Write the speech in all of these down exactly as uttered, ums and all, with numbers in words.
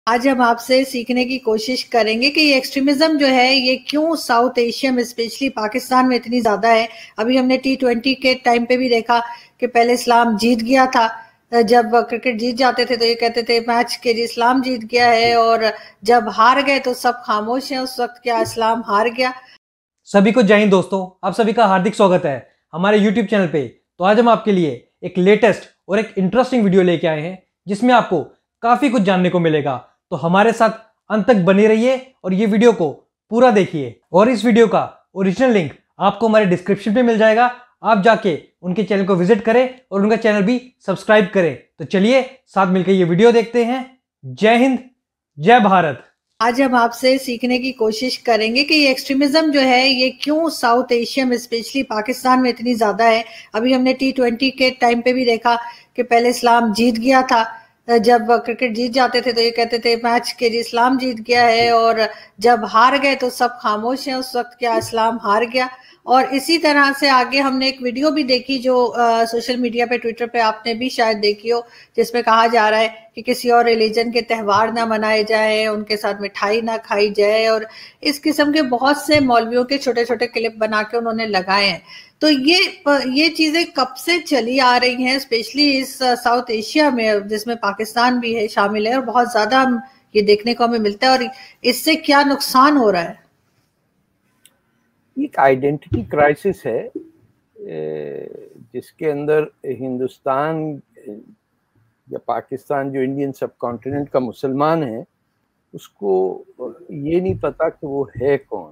आज हम आपसे सीखने की कोशिश करेंगे कि ये एक्सट्रीमिज्म जो है ये क्यों साउथ एशिया में स्पेशली पाकिस्तान में इतनी ज्यादा है। अभी हमने टी ट्वेंटी के टाइम पे भी देखा कि पहले इस्लाम जीत गया था। जब क्रिकेट जीत जाते थे तो ये कहते थे मैच के जी इस्लाम जीत गया है, और जब हार गए तो सब खामोश हैं। उस वक्त क्या इस्लाम हार गया? सभी को जय हिंद दोस्तों, आप सभी का हार्दिक स्वागत है हमारे यूट्यूब चैनल पे। तो आज हम आपके लिए एक लेटेस्ट और एक इंटरेस्टिंग वीडियो लेके आए हैं जिसमें आपको काफी कुछ जानने को मिलेगा। तो हमारे साथ अंत तक बने रहिए और ये वीडियो को पूरा देखिए। और इस वीडियो का ओरिजिनल लिंक आपको हमारे डिस्क्रिप्शन पे मिल जाएगा। आप जाके उनके चैनल को विजिट करें और उनका चैनल भी सब्सक्राइब करें। तो चलिए साथ मिलकर ये वीडियो देखते हैं। जय हिंद, जय भारत। आज हम आपसे सीखने की कोशिश करेंगे कि ये एक्सट्रीमिज्म जो है ये क्यों साउथ एशिया में स्पेशली पाकिस्तान में इतनी ज्यादा है। अभी हमने टी ट्वेंटी के टाइम पे भी देखा कि पहले इस्लाम जीत गया था। जब क्रिकेट जीत जाते थे तो ये कहते थे मैच के जी इस्लाम जीत गया है, और जब हार गए तो सब खामोश हैं। उस वक्त क्या इस्लाम हार गया? और इसी तरह से आगे हमने एक वीडियो भी देखी जो सोशल मीडिया पे, ट्विटर पे आपने भी शायद देखी हो, जिसमें कहा जा रहा है कि किसी और रिलीजन के त्यौहार ना मनाए जाए, उनके साथ मिठाई ना खाई जाए, और इस किस्म के बहुत से मौलवियों के छोटे छोटे क्लिप बना के उन्होंने लगाए हैं। तो ये ये चीजें कब से चली आ रही हैं, स्पेशली इस साउथ एशिया में जिसमें पाकिस्तान भी है शामिल है, और बहुत ज्यादा हम ये देखने को हमें मिलता है। और इससे क्या नुकसान हो रहा है? एक आइडेंटिटी क्राइसिस है जिसके अंदर हिंदुस्तान या पाकिस्तान, जो इंडियन सब कॉन्टिनेंट का मुसलमान है, उसको ये नहीं पता कि वो है कौन।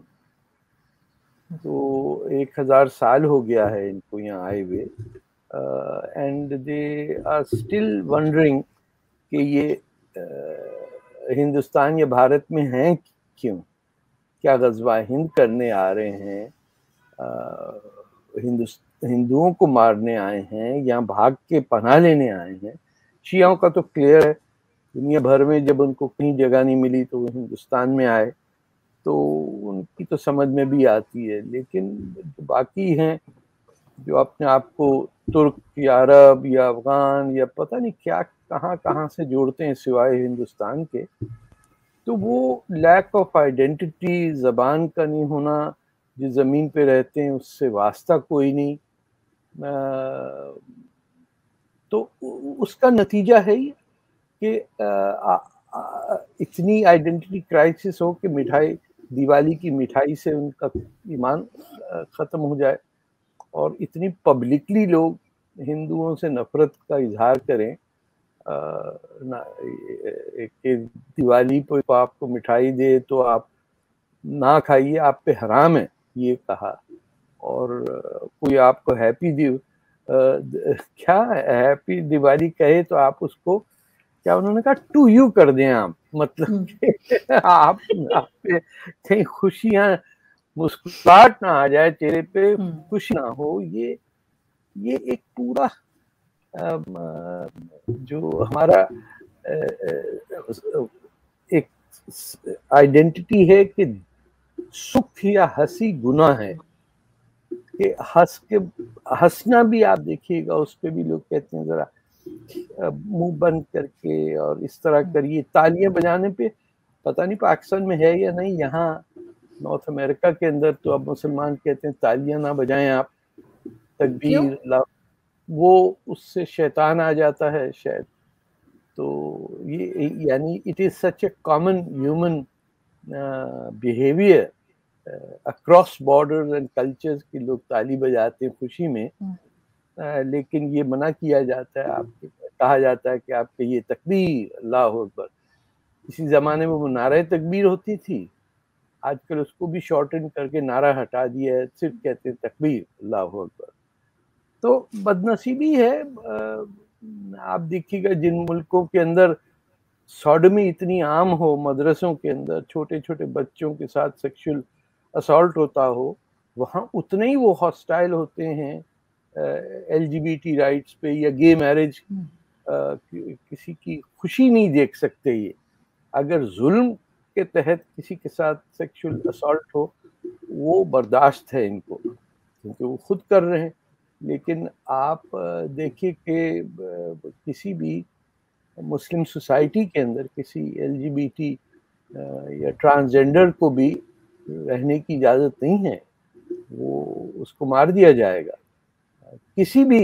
तो एक हजार साल हो गया है इनको यहाँ आए हुए, and they are still wondering कि ये uh, हिंदुस्तान या भारत में हैं क्यों, क्या गज़वा हिंद करने आ रहे हैं, हिंदू हिंदुओं को मारने आए हैं या भाग के पनाह लेने आए हैं। शियाओं का तो क्लियर है, दुनिया भर में जब उनको कहीं जगह नहीं मिली तो वो हिंदुस्तान में आए, तो उनकी तो समझ में भी आती है। लेकिन जो बाकी हैं, जो अपने आप को तुर्क या अरब या अफगान या पता नहीं क्या कहाँ कहाँ से जोड़ते हैं सिवाय हिंदुस्तान के, तो वो लैक ऑफ आइडेंटिटी, ज़बान का नहीं होना, जिस ज़मीन पे रहते हैं उससे वास्ता कोई नहीं, तो उसका नतीजा है ये कि इतनी आइडेंटिटी क्राइसिस हो कि मिठाई, दिवाली की मिठाई से उनका ईमान ख़त्म हो जाए, और इतनी पब्लिकली लोग हिंदुओं से नफ़रत का इजहार करें। ना एक दिवाली पर आपको मिठाई दे तो आप ना खाइए, आप पे हराम है ये कहा, और कोई आपको हैप्पी दिव क्या हैप्पी दिवाली कहे तो आप उसको क्या उन्होंने कहा टू यू कर दें आप, मतलब आप, आप पे कहीं खुशियां, मुस्कुराहट ना आ जाए चेहरे पे, खुश ना हो। ये ये एक पूरा जो हमारा एक आइडेंटिटी है कि सुख या हंसी गुनाह है, कि हंस के हंसना भी आप देखिएगा उस पे भी लोग कहते हैं जरा मुंह बंद करके और इस तरह करिए। तालियां बजाने पे पता नहीं पाकिस्तान में है या नहीं, यहाँ नॉर्थ अमेरिका के अंदर तो अब मुसलमान कहते हैं तालियां ना बजाएं आप, तकबीर ला, वो उससे शैतान आ जाता है शायद। तो ये यानी it is such a common human behaviour across borders and cultures की लोग ताली बजाते हैं खुशी में, uh, लेकिन ये मना किया जाता है, आपके कहा जाता है कि आप कहिए तकबीर अल्लाह अकबर। इसी जमाने में वो नारा तकबीर होती थी, आजकल उसको भी शॉर्टन करके नारा हटा दिया है, सिर्फ कहते हैं तकबीर अल्लाह अकबर। तो बदनसीबी है। uh, आप देखिएगा जिन मुल्कों के अंदर सॉडमी इतनी आम हो, मदरसों के अंदर छोटे छोटे बच्चों के साथ सेक्सुअल असॉल्ट होता हो, वहाँ उतने ही वो हॉस्टाइल होते हैं एलजीबीटी राइट्स पे या गे मैरिज, कि, किसी की खुशी नहीं देख सकते ये। अगर जुल्म के तहत किसी के साथ सेक्सुअल असॉल्ट हो वो बर्दाश्त है इनको, क्योंकि वो खुद कर रहे हैं। लेकिन आप देखिए कि किसी भी मुस्लिम सोसाइटी के अंदर किसी एलजीबीटी या ट्रांसजेंडर को भी रहने की इजाज़त नहीं है, वो उसको मार दिया जाएगा। किसी भी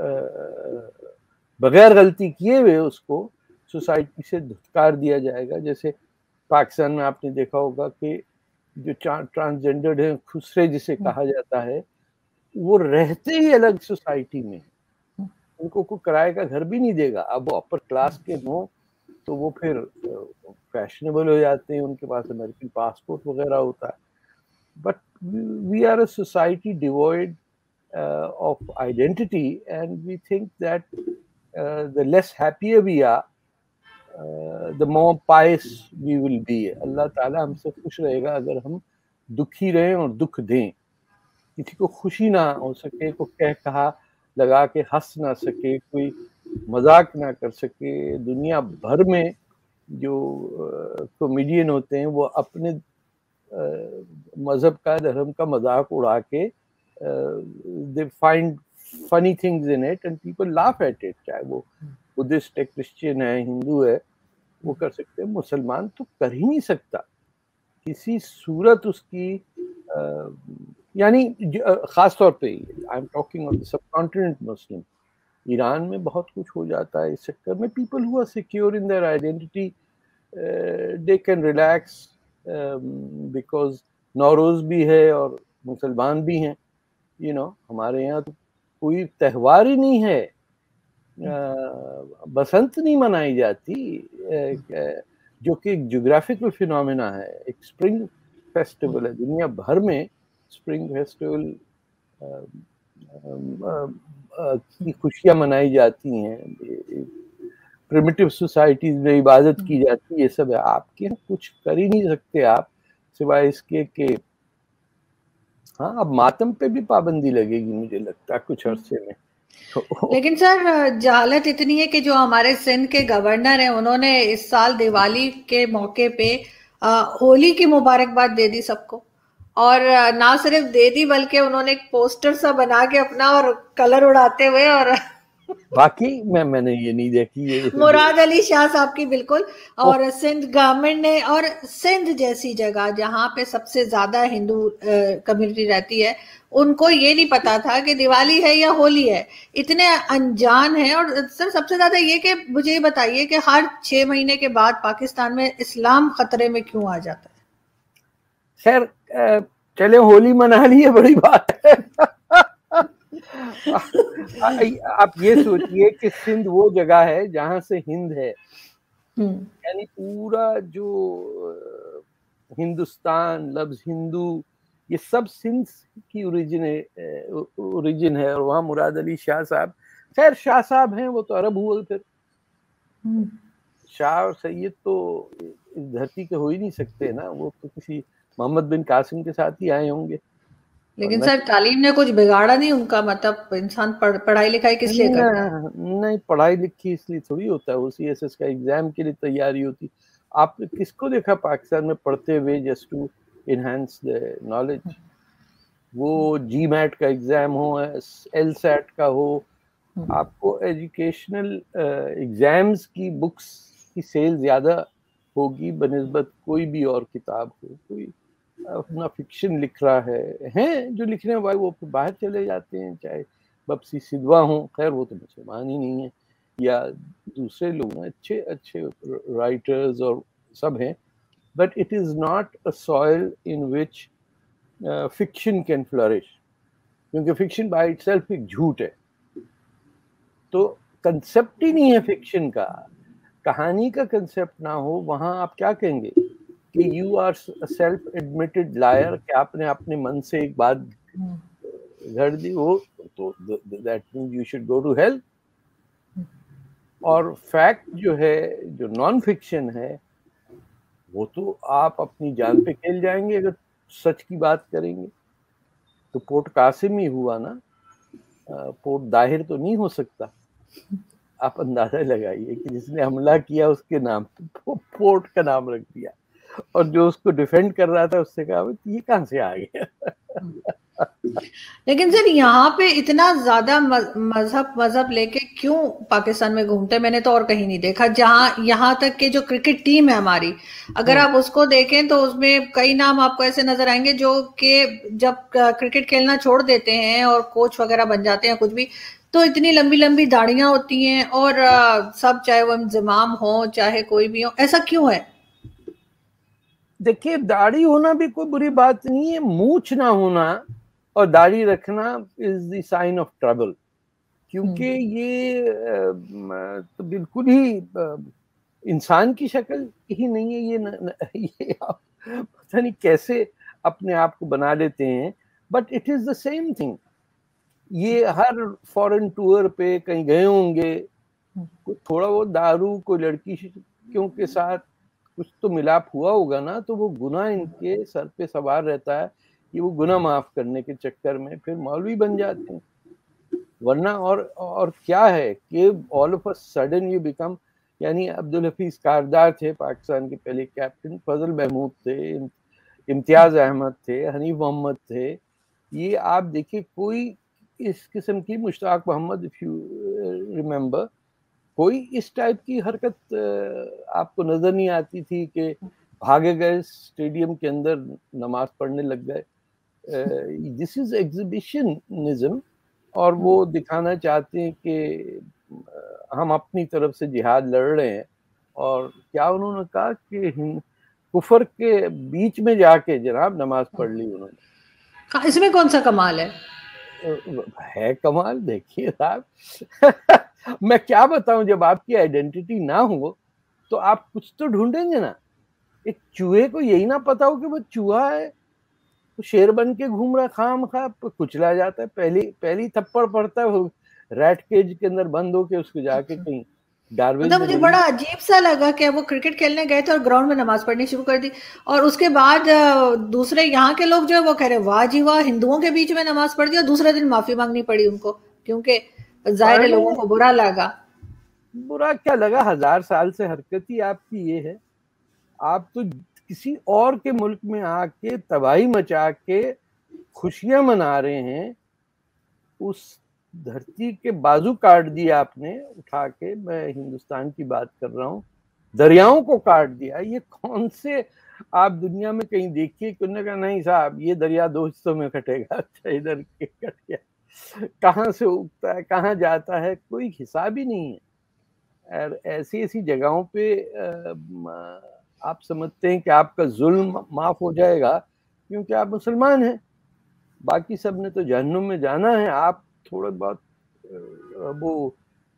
बगैर गलती किए हुए उसको सोसाइटी से धुतकार दिया जाएगा। जैसे पाकिस्तान में आपने देखा होगा कि जो ट्रांसजेंडर्ड है, खुसरे जिसे कहा जाता है, वो रहते ही अलग सोसाइटी में, उनको कोई किराए का घर भी नहीं देगा। अब वो अपर क्लास के हों तो वो फिर फैशनेबल हो जाते हैं, उनके पास अमेरिकन पासपोर्ट वगैरह होता है। But we are a society devoid of identity and we think that the less happier we are the more pious we will be. अल्लाह ताला हमसे खुश रहेगा अगर हम दुखी रहें और दुख दें। किसी को खुशी ना हो सके, को कह कहा लगा के हंस ना सके, कोई मजाक ना कर सके। दुनिया भर में जो कॉमेडियन होते हैं वो अपने मजहब का, धर्म का मजाक उड़ा के they find funny things in it and people laugh at it. चाहे वो बुद्धिस्ट है, क्रिश्चियन है, हिंदू है, वो कर सकते हैं। मुसलमान तो कर ही नहीं सकता किसी सूरत उसकी, यानी खास तौर पे I am talking of the subcontinent Muslim. Iran में बहुत कुछ हो जाता है इस सेक्टर में। People who are secure in their identity they can relax because Nowruz भी है और मुसलमान भी हैं। यू नो हमारे यहाँ तो कोई त्यौहार ही नहीं है, बसंत नहीं मनाई जाती, जो कि एक ज्योग्राफिकल फिनोमेना है, एक स्प्रिंग फेस्टिवल है। दुनिया भर में स्प्रिंग फेस्टिवल की खुशियाँ मनाई जाती हैं, प्रिमिटिव सोसाइटीज में इबादत की जाती है, ये सब है। आपके यहाँ कुछ कर ही नहीं सकते आप, सिवाय इसके कि हाँ अब मातम पे भी पाबंदी लगेगी मुझे लगता है कुछ अरसे में। लेकिन सर जहालत इतनी है कि जो हमारे सिंध के गवर्नर हैं उन्होंने इस साल दिवाली के मौके पे आ, होली की मुबारकबाद दे दी सबको, और ना सिर्फ दे दी बल्कि उन्होंने एक पोस्टर सा बना के अपना और कलर उड़ाते हुए, और बाकी मैं मैंने ये नहीं देखी ये मुराद अली शाह साहब की बिल्कुल। और सिंध गवर्नमेंट ने, और सिंध जैसी जगह जहाँ पे सबसे ज्यादा हिंदू कम्युनिटी रहती है, उनको ये नहीं पता था कि दिवाली है या होली है, इतने अनजान है। और सर सबसे ज्यादा ये कि मुझे ये बताइए कि हर छह महीने के बाद पाकिस्तान में इस्लाम खतरे में क्यों आ जाता है? खैर चले होली मना ली है, बड़ी बात है। आप ये सोचिए कि सिंध वो जगह है जहां से हिंद है, यानी पूरा जो हिंदुस्तान, लफ्ज हिंदू, ये सब सिंध की ओरिजिन है ओरिजिन है। और वहाँ मुराद अली शाह साहब, खैर शाह साहब हैं वो तो अरब हुए, फिर शाह और सैयद तो इस धरती के हो ही नहीं सकते ना, वो तो किसी मोहम्मद बिन कासिम के साथ ही आए होंगे। लेकिन सर तालीम ने कुछ बिगाड़ा नहीं उनका, मतलब इंसान पढ़, पढ़ाई लिखाई किस लिए करता है? नहीं, पढ़ाई लिखी इसलिए थोड़ी होता है, वो सी एस एस का एग्जाम के लिए तैयारी होती। आपने किसको देखा पाकिस्तान में पढ़ते हुए just to enhance the knowledge? वो जी मैट का एग्जाम हो, एल सैट का हो, आपको एजुकेशनल एग्जाम्स की बुक्स की सेल ज्यादा होगी बनिस्बत कोई भी और किताब हो। कोई अपना फिक्शन लिख रहा है, हैं जो लिखने वाले वो बाहर चले जाते हैं, चाहे बप्सी सिद्धवा हो, खैर वो तो मुसलमान ही नहीं है, या दूसरे लोग अच्छे अच्छे राइटर्स और सब हैं, but it is not a soil in which fiction can flourish, क्योंकि फिक्शन बाय इटसेल्फ एक झूठ है। तो कंसेप्ट ही नहीं है फिक्शन का, कहानी का कंसेप्ट ना हो, वहां आप क्या कहेंगे कि you are self admitted liar, कि आपने अपने मन से एक बात घड़ दी, वो तो that means you should go to hell. और फैक्ट जो है, जो नॉन फिक्शन है, वो तो आप अपनी जान पे खेल जाएंगे अगर सच की बात करेंगे। तो पोर्ट कासिम ही हुआ ना, पोर्ट दाहिर तो नहीं हो सकता। आप अंदाजा लगाइए कि जिसने हमला किया उसके नाम पे पोर्ट का नाम रख दिया, और जो उसको डिफेंड कर रहा था उससे कहा ये कहां से आ गया। लेकिन सर यहाँ पे इतना ज्यादा मजहब मजहब लेके क्यों पाकिस्तान में घूमते हैं, मैंने तो और कहीं नहीं देखा। जहाँ यहाँ तक के जो क्रिकेट टीम है हमारी, अगर आप उसको देखें तो उसमें कई नाम आपको ऐसे नजर आएंगे जो कि जब क्रिकेट खेलना छोड़ देते हैं और कोच वगैरह बन जाते हैं कुछ भी, तो इतनी लंबी लंबी दाढ़ियां होती हैं और आ, सब, चाहे वो इंजमाम हो चाहे कोई भी हो, ऐसा क्यों है? देखिए, दाढ़ी होना भी कोई बुरी बात नहीं है, मूछ ना होना और दाढ़ी रखना is the sign of trouble, क्योंकि ये तो बिल्कुल ही इंसान की शक्ल ही नहीं है। ये न, न, ये आप पता नहीं कैसे अपने आप को बना लेते हैं, but it is the same thing. ये हर फॉरेन टूर पे कहीं गए होंगे, थोड़ा वो दारू कोई लड़की क्यों के साथ कुछ तो मिलाप हुआ होगा ना, तो वो गुनाह इनके सर पे सवार रहता है कि वो गुनाह माफ करने के चक्कर में फिर मौलवी बन जाते हैं। वरना और और क्या है कि all of a sudden you become, यानी अब्दुल हफीज कारदार थे पाकिस्तान के पहले कैप्टन, फजल महमूद थे, इम्तियाज अहमद थे, हनीफ मोहम्मद थे। ये आप देखिए, कोई इस किस्म की, Mushtaq Mohammad if you remember, कोई इस टाइप की हरकत आपको नजर नहीं आती थी कि भागे गए स्टेडियम के अंदर नमाज पढ़ने लग गए। दिस इज एग्जिबिशनिज्म, और वो दिखाना चाहते हैं कि हम अपनी तरफ से जिहाद लड़ रहे हैं। और क्या उन्होंने कहा कि कुफर के बीच में जाके जनाब नमाज पढ़ ली उन्होंने। इसमें कौन सा कमाल है? है कमाल, देखिए साहब मैं क्या बताऊं, जब आपकी आइडेंटिटी ना हो तो आप कुछ तो ढूंढेंगे ना। एक चूहे को यही ना पता हो कि वो चूहा है, तो शेर बन के घूम रहा, खाम खा कुचला जाता है, पहली पहली थप्पड़ पड़ता है, वो रैट केज के अंदर बंद होके उसको जाके कहीं मतलब मुझे बड़ा अजीब सा लगा कि वो क्रिकेट खेलने गए थे और ग्राउंड में नमाज पढ़नी शुरू कर दी, और उसके बाद दूसरे यहाँ के लोग जो है वो कह रहे वाह जी वाह, हिंदुओं के बीच में नमाज पढ़ दी, और दूसरे दिन माफी मांगनी पड़ी उनको, क्योंकि जाहिर है लोगों को बुरा लगा। बुरा क्या लगा, हजार साल से हरकत ही आपकी ये है। आप तो किसी और के मुल्क में आके तबाही मचा के खुशियां मना रहे हैं, उस धरती के बाजू काट दिया आपने उठा के, मैं हिंदुस्तान की बात कर रहा हूँ, दरियाओं को काट दिया। ये कौन से आप दुनिया में कहीं देखिए कि उन्होंने कहा नहीं साहब ये दरिया दो हिस्सों में कटेगा, अच्छा इधर के कट गया, कहाँ से उगता है कहाँ जाता है कोई हिसाब ही नहीं है। और ऐसी ऐसी जगहों पे आप समझते हैं कि आपका जुल्म माफ हो जाएगा क्योंकि आप मुसलमान हैं, बाकी सब ने तो जहन्नुम में जाना है। आप थोड़े बहुत वो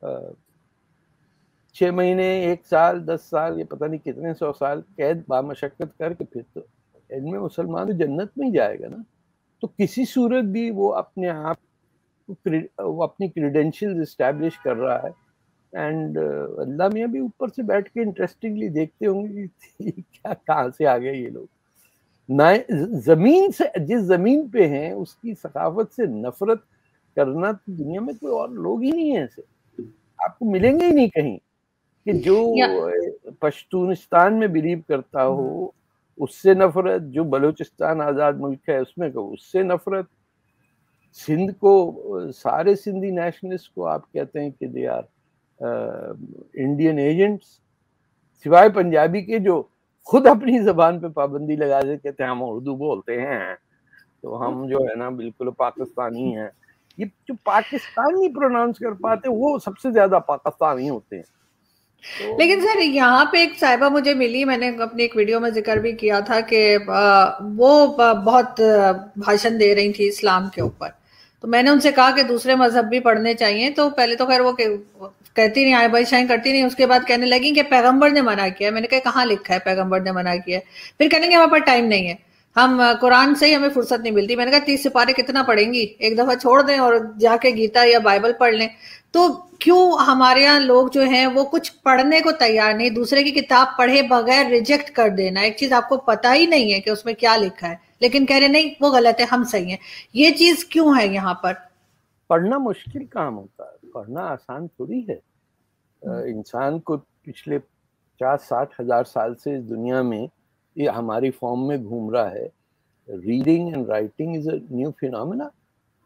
छह महीने, एक साल, दस साल, ये पता नहीं कितने सौ साल कैद बामशक्कत करके फिर तो इनमें मुसलमान तो जन्नत में ही जाएगा ना। तो किसी सूरत भी वो अपने आप वो अपनी क्रीडेंशियल्स एस्टैब्लिश कर रहा है। एंड अल्लाह मियाँ भी ऊपर से बैठ के इंटरेस्टिंगली देखते होंगे कि क्या कहाँ से आ गए ये लोग। ना जमीन से, जिस जमीन पे हैं उसकी सकाफत से नफरत करना तो दुनिया में कोई और लोग ही नहीं है, ऐसे आपको मिलेंगे ही नहीं कहीं कि जो पश्तूनिस्तान में बिलीव करता हो उससे नफरत, जो बलूचिस्तान आजाद मुल्क है उसमें को उससे नफरत, सिंध को सारे सिंधी नेशनलिस्ट को आप कहते हैं कि दे आर इंडियन एजेंट्स, सिवाय पंजाबी के जो खुद अपनी जबान पे पाबंदी लगा दे, कहते हैं हम उर्दू बोलते हैं तो हम जो है ना बिल्कुल पाकिस्तानी हैं। ये जो पाकिस्तानी प्रोनाउंस कर पाते वो सबसे ज्यादा पाकिस्तानी होते हैं। तो लेकिन सर यहाँ पे एक साहिबा मुझे मिली, मैंने अपनी एक वीडियो में जिक्र भी किया था कि वो बहुत भाषण दे रही थी इस्लाम के ऊपर, तो मैंने उनसे कहा कि दूसरे मजहब भी पढ़ने चाहिए, तो पहले तो खैर वो कहती नहीं, आय बाईशाएं करती नहीं, उसके बाद कहने लगी कि पैगंबर ने मना किया। मैंने कहा कहाँ लिखा है पैगंबर ने मना किया? फिर कहेंगे हमारे पास टाइम नहीं है, हम कुरान से ही हमें फुर्सत नहीं मिलती। मैंने कहा तीस सिपारे कितना पढ़ेंगी, एक दफा छोड़ दें और जाके गीता या बाइबल पढ़ लें। तो क्यों हमारे यहाँ लोग जो हैं वो कुछ पढ़ने को तैयार नहीं, दूसरे की किताब पढ़े बगैर रिजेक्ट कर देना, एक चीज आपको पता ही नहीं है कि उसमें क्या लिखा है लेकिन कह रहे नहीं वो गलत है हम सही हैं, ये चीज क्यों है यहाँ पर? पढ़ना मुश्किल काम होता है, पढ़ना आसान थोड़ी है। इंसान को पिछले पचास साठ हजार साल से इस दुनिया में ये हमारी फॉर्म में घूम रहा है। Reading and writing is a new phenomena.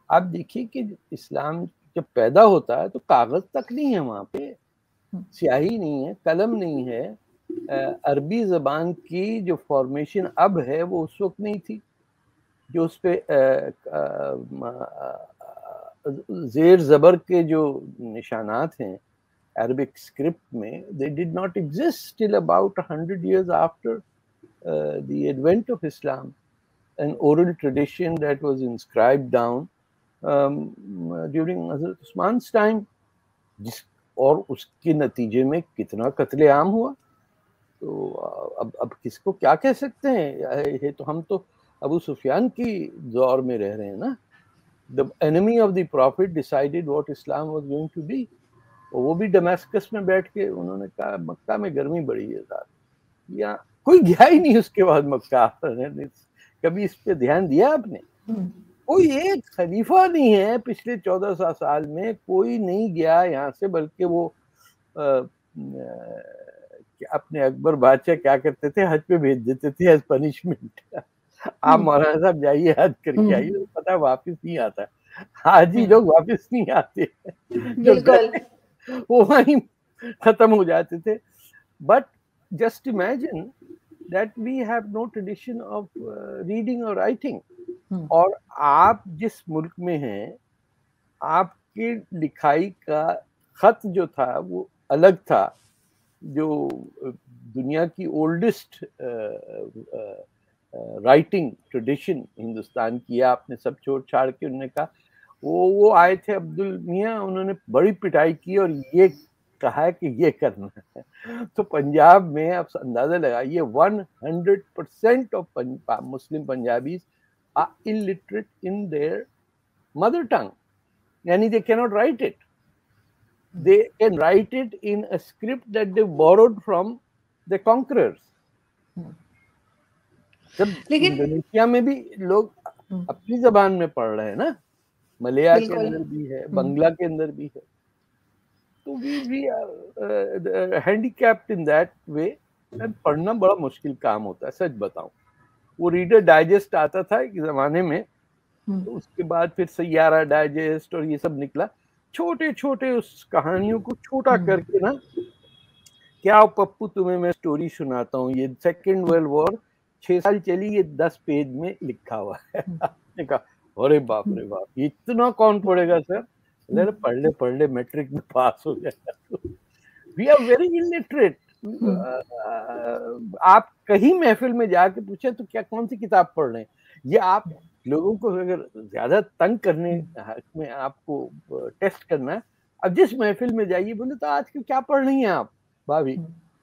आप देखिए कि इस्लाम जब पैदा होता है तो कागज तक नहीं है वहाँ पे, स्याही नहीं है, कलम नहीं है। अरबी जबान की जो फॉर्मेशन अब है वो उस वक्त नहीं थी, जो उस पे जेर जबर के जो निशानात हैं अरबिक स्क्रिप्ट में, they did not exist till about a hundred years after uh, the advent of Islam. An oral tradition that was inscribed down um, during Hazrat Usman's time, जिस और उसके नतीजे में कितना कत्लेआम हुआ। तो अब अब किसको क्या कह सकते हैं? ये तो हम तो अबू सुफियान की दौर में रह रहे हैं ना। The enemy of the prophet decided what Islam was going to be. वो भी डमास्कस में बैठ के उन्होंने कहा मक्का में गर्मी बढ़ी है साहब, या कोई गया ही नहीं उसके बाद मक्का। कभी इस पे ध्यान दिया आपने? कोई एक खलीफा नहीं है पिछले चौदह सौ साल में, कोई नहीं गया यहाँ से, बल्कि वो आ, आ, अपने अकबर बादशाह क्या करते थे, हज पे भेज देते थे एज पनिशमेंट। आप मौलाना साहब जाइए हज करके आइए, तो पता है वापिस नहीं आता। हाजी लोग वापिस नहीं आते, वो वहीं खत्म हो जाते थे। But just imagine that we have no tradition of reading और राइटिंग। और आप जिस मुल्क में हैं, आपके लिखाई का खत जो था वो अलग था। जो दुनिया की ओल्डेस्ट राइटिंग ट्रेडिशन हिंदुस्तान की है, आपने सब छोड़ छाड़ के, उन्होंने कहा वो वो आए थे अब्दुल मियाँ, उन्होंने बड़ी पिटाई की और ये कहा कि ये करना है। तो पंजाब में आप अंदाजा लगाइए one hundred percent of Muslim Punjabis are illiterate in their mother tongue, यानी they can not write it, they can write it in a script that they borrowed from the conquerors. जब इंडोनेशिया में भी लोग अपनी जबान में पढ़ रहे हैं ना, मलया के अंदर भी है, बंगला के अंदर भी है, तो we we are handicapped in that way. And पढ़ना बड़ा मुश्किल काम होता है, सच बताऊं। वो रीडर डाइजेस्ट आता था एक जमाने में, तो उसके बाद फिर सैयारा डाइजेस्ट और ये सब निकला, छोटे छोटे उस कहानियों को छोटा करके ना, क्या पप्पू तुम्हें मैं स्टोरी सुनाता हूँ, ये सेकेंड वर्ल्ड वॉर छह साल चली, ये दस पेज में लिखा हुआ है। आपने कहा अरे बाप रे बाप, इतना कौन पढ़ेगा सर? अरे पढ़ ले पढ़ ले, मैट्रिक में पास हो जाएगा। We are very illiterate. आप कहीं महफिल में जाके पूछे तो क्या कौन सी किताब पढ़ रहे हैं, ये आप लोगों को अगर ज्यादा तंग करने में आपको टेस्ट करना है, अब जिस महफिल में जाइए बोले तो आज के क्या पढ़ रही हैं आप भाभी?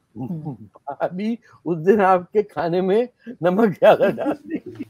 भाभी उस दिन आपके खाने में नमक ज्यादा डाल देगी।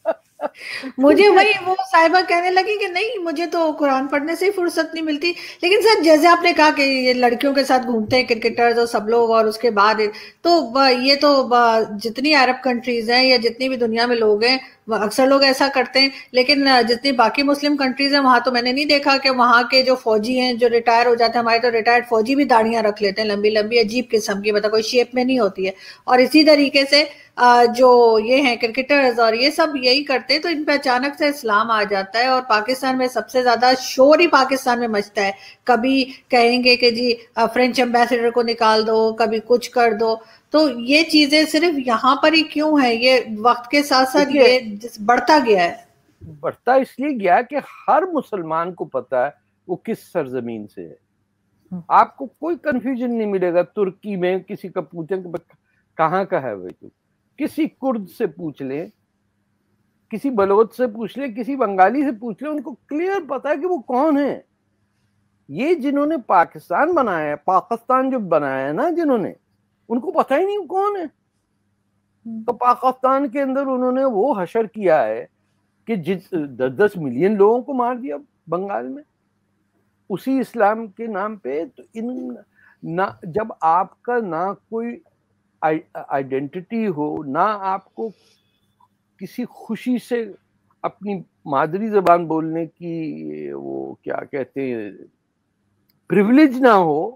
मुझे वही वो साहिबा कहने लगी कि नहीं मुझे तो कुरान पढ़ने से ही फुर्सत नहीं मिलती। लेकिन सर जैसे आपने कहा कि ये लड़कियों के साथ घूमते हैं क्रिकेटर्स और सब लोग, और उसके बाद तो ये तो जितनी अरब कंट्रीज हैं या जितनी भी दुनिया में लोग हैं अक्सर लोग ऐसा करते हैं। लेकिन जितनी बाकी मुस्लिम कंट्रीज हैं वहां तो मैंने नहीं देखा कि वहां के जो फौजी हैं जो रिटायर हो जाते हैं, हमारे तो रिटायर्ड फौजी भी दाढ़ियां रख लेते हैं लंबी लंबी अजीब किस्म की, मतलब कोई शेप में नहीं होती है। और इसी तरीके से जो ये हैं क्रिकेटर्स और ये सब यही करते हैं, तो इन पे अचानक से इस्लाम आ जाता है। और पाकिस्तान में सबसे ज्यादा शोर ही पाकिस्तान में मचता है। कभी कहेंगे कि जी फ्रेंच एम्बेसडर को निकाल दो, कभी कुछ कर दो। तो ये चीजें सिर्फ यहाँ पर ही क्यों है? ये वक्त के साथ साथ ये बढ़ता गया है। बढ़ता इसलिए गया कि हर मुसलमान को पता है वो किस सरजमीन से है। आपको कोई कंफ्यूजन नहीं मिलेगा। तुर्की में किसी का पूछे कहाँ का है भाई, तू किसी कुर्द से पूछ ले, किसी बलोच से पूछ ले, किसी बंगाली से पूछ ले, उनको क्लियर पता है कि वो कौन है। ये जिन्होंने पाकिस्तान बनाया है, पाकिस्तान जो बनाया है ना जिन्होंने, उनको पता ही नहीं कौन है। तो पाकिस्तान के अंदर उन्होंने वो हशर किया है कि जिस दस दस मिलियन लोगों को मार दिया बंगाल में उसी इस्लाम के नाम पे। तो इन ना, जब आपका ना कोई आइडेंटिटी हो, ना आपको किसी खुशी से अपनी मादरी जबान बोलने की वो क्या कहते हैं प्रिविलेज ना हो,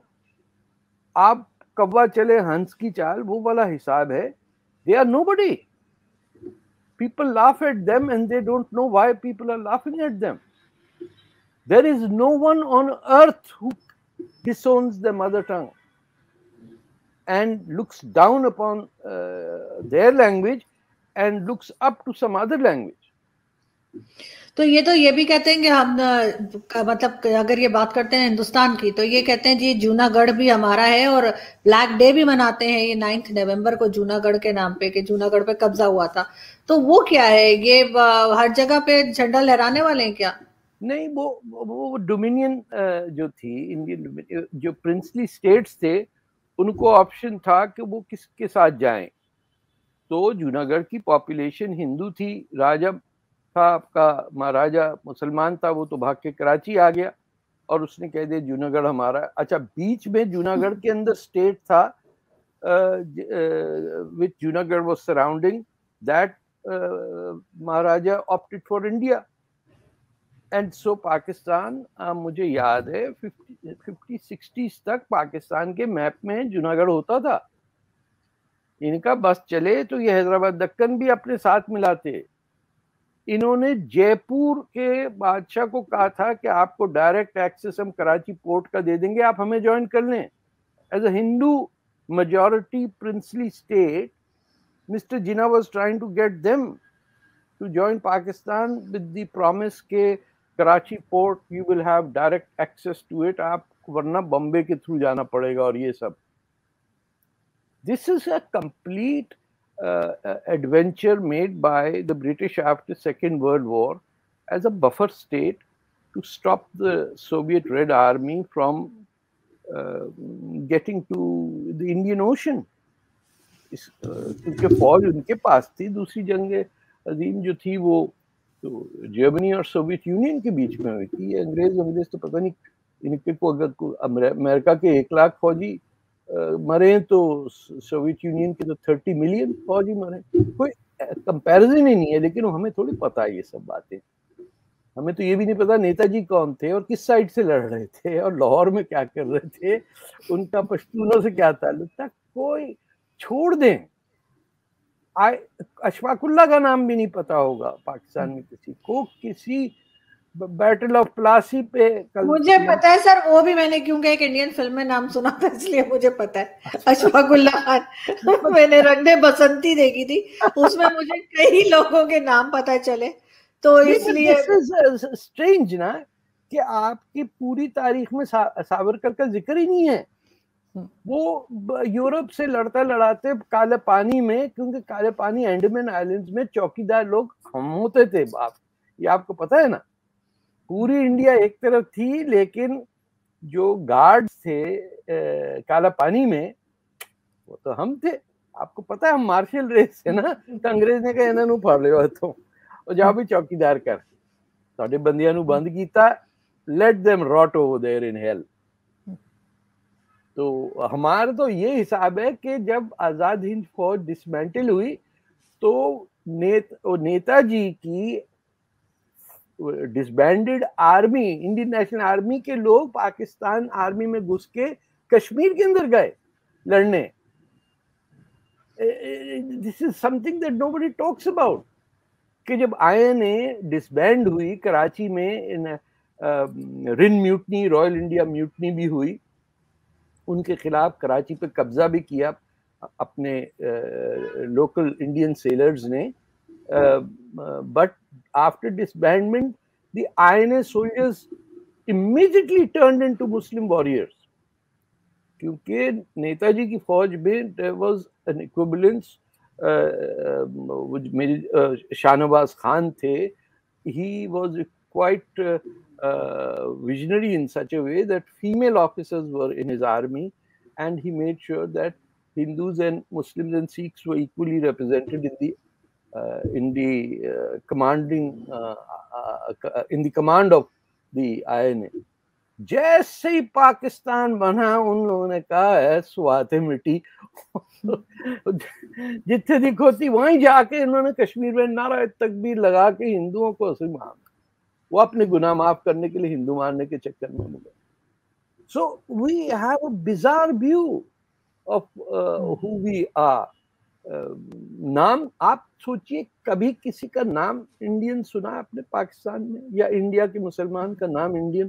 आप कौवा चले हंस की चाल, वो वाला हिसाब है। They are nobody, people laugh at them and they don't know why people are laughing at them. There is no one on earth who disowns the mother tongue and looks down upon uh, their language and looks up to some other language. तो ये तो ये भी कहते हैं कि हम मतलब अगर ये बात करते हैं हिंदुस्तान की, तो ये कहते हैं जी जूनागढ़ भी हमारा है और ब्लैक डे भी मनाते हैं ये नाइन्थ नवंबर को जूनागढ़ के नाम पे, कि जूनागढ़ पे कब्जा हुआ था। तो वो क्या है, ये हर जगह पे झंडा लहराने वाले हैं क्या? नहीं, वो वो डोमिनियन जो थी, इंडियन जो प्रिंसली स्टेट्स थे, उनको ऑप्शन था कि वो किसके साथ जाएं। तो जूनागढ़ की पॉपुलेशन हिंदू थी, राजा था आपका, महाराजा मुसलमान था, वो तो भाग के कराची आ गया और उसने कह दिया जूनागढ़ हमारा। अच्छा, बीच में जूनागढ़ के अंदर स्टेट था which Junagadh was surrounding that, maharaja opted for India and so Pakistan, uh, मुझे याद है फिफ्टी सिक्सटीज तक पाकिस्तान के मैप में जूनागढ़ होता था। इनका बस चले तो ये हैदराबाद दक्कन भी अपने साथ मिलाते। इन्होंने जयपुर के बादशाह को कहा था कि आपको डायरेक्ट एक्सेस हम कराची पोर्ट का दे देंगे, आप हमें ज्वाइन कर लें। As a Hindu majority princely state, Mister Jinnah was trying to get them to join Pakistan with the promise के Karachi port you will have direct access to it, आप वरना बॉम्बे के थ्रू जाना पड़ेगा और ये सब। This is a complete uh, adventure made by the British after Second World War as a buffer state to stop the Soviet Red Army from uh, getting to the Indian Ocean. क्योंकि फौज उनके पास थी, दूसरी जंग अजीम जो थी वो तो जर्मनी और सोवियत यूनियन के बीच में हुई थी। अंग्रेज अंग्रेज तो पता नहीं इनके को, अगर अमेरिका के एक लाख फौजी मरे तो सोवियत यूनियन के तो थर्टी मिलियन फौजी मरे। कोई कंपैरिजन ही नहीं है, लेकिन हमें थोड़ी पता है ये सब बातें। हमें तो ये भी नहीं पता नेताजी कौन थे और किस साइड से लड़ रहे थे और लाहौर में क्या कर रहे थे, उनका पश्तूनों से क्या ताल्लुक था। कोई छोड़ दें, अशफाकुल्ला का नाम भी नहीं पता होगा पाकिस्तान में किसी को। किसी बैटल ऑफ प्लासी पे कल मुझे पता है सर, वो भी मैंने क्योंकि एक इंडियन फिल्म में नाम सुना था इसलिए मुझे पता है अशफाकुल्ला खान। मैंने रंग बसंती देखी थी, उसमें मुझे कई लोगों के नाम पता चले, तो इसलिए स्ट्रेंज ना कि आपकी पूरी तारीख में सा, सावरकर का जिक्र ही नहीं है। वो यूरोप से लड़ते लड़ाते काले पानी में, क्योंकि काले पानी अंडमान आइलैंड्स में चौकीदार लोग हम होते थे, आप ये आपको पता है ना। पूरी इंडिया एक तरफ थी, लेकिन जो गार्ड्स थे ए, काला पानी में वो तो हम थे। आपको पता है हम मार्शल रेस है ना, तो अंग्रेज ने कहा इन्हों फड़ लियो तो और जाओ भी चौकीदार कर, साडे बंदियां नूं बंद कीता, let them rot over there in hell. तो हमारा तो ये हिसाब है कि जब आजाद हिंद फौज डिसमेंटल हुई तो नेत, नेताजी की disbanded army, Indian national army के लोग पाकिस्तान आर्मी में घुस के कश्मीर के अंदर गए लड़ने। This is something that nobody talks about, कि जब आई एन ए डिसबैंड हुई कराची में, in RIN mutiny, royal India mutiny भी हुई, उनके खिलाफ कराची पे कब्जा भी किया अपने लोकल इंडियन सेलर्स ने। But after disbandment the I N A soldiers immediately turned into Muslim warriors, क्योंकि नेताजी की फौज में देयर वाज एन इक्विवेलेंस। मेरे शाहनवाज खान थे, he was quite Uh, visionary in such a way that female officers were in his army, and he made sure that Hindus and Muslims and Sikhs were equally represented in the uh, in the uh, commanding uh, uh, in the command of the I N A. जैसे ही पाकिस्तान बना उन लोगों ने कहा है स्वाते मिट्टी जिथे दिखो थी वहीं जाके इन्होंने कश्मीर में नारा तकबीर लगा के हिंदुओं को असली मान, वो अपने गुनाह माफ करने के लिए हिंदू मारने के चक्कर में मुझे। So we have a bizarre view of who we are, नाम आप सोचिए, कभी किसी का नाम इंडियन सुना आपने पाकिस्तान में, या इंडिया के मुसलमान का नाम इंडियन?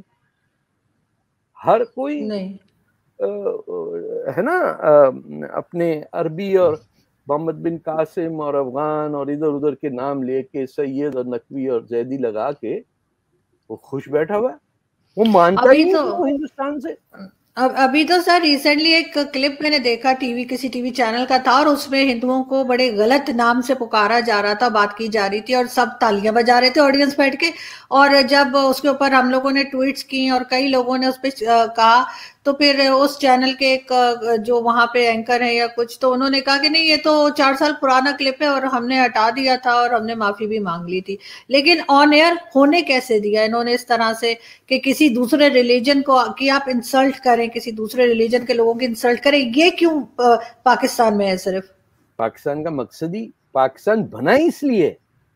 हर कोई नहीं आ, है ना, अपने अरबी और मोहम्मद बिन कासिम और अफगान और इधर उधर के नाम लेके सैयद और नकवी और जैदी लगा के वो खुश बैठा हुआ है, वो मानता ही नहीं तो, वो हिंदुस्तान से। अब अभी तो सर रिसेंटली एक क्लिप मैंने देखा, टीवी किसी टीवी चैनल का था, और उसमें हिंदुओं को बड़े गलत नाम से पुकारा जा रहा था, बात की जा रही थी और सब तालियां बजा रहे थे ऑडियंस बैठ के। और जब उसके ऊपर हम लोगों ने ट्वीट्स की और कई लोगों ने उस पर कहा, तो फिर उस चैनल के एक जो वहां पे एंकर है या कुछ, तो उन्होंने कहा कि नहीं ये तो चार साल पुराना क्लिप है और हमने हटा दिया था और हमने माफी भी मांग ली थी। लेकिन ऑन एयर होने कैसे दिया इन्होंने इस तरह से कि किसी दूसरे रिलीजन को कि आप इंसल्ट करें, किसी दूसरे रिलीजन के लोगों की इंसल्ट करें, ये क्यों पाकिस्तान में है? सिर्फ पाकिस्तान का मकसद ही, पाकिस्तान बना ही इसलिए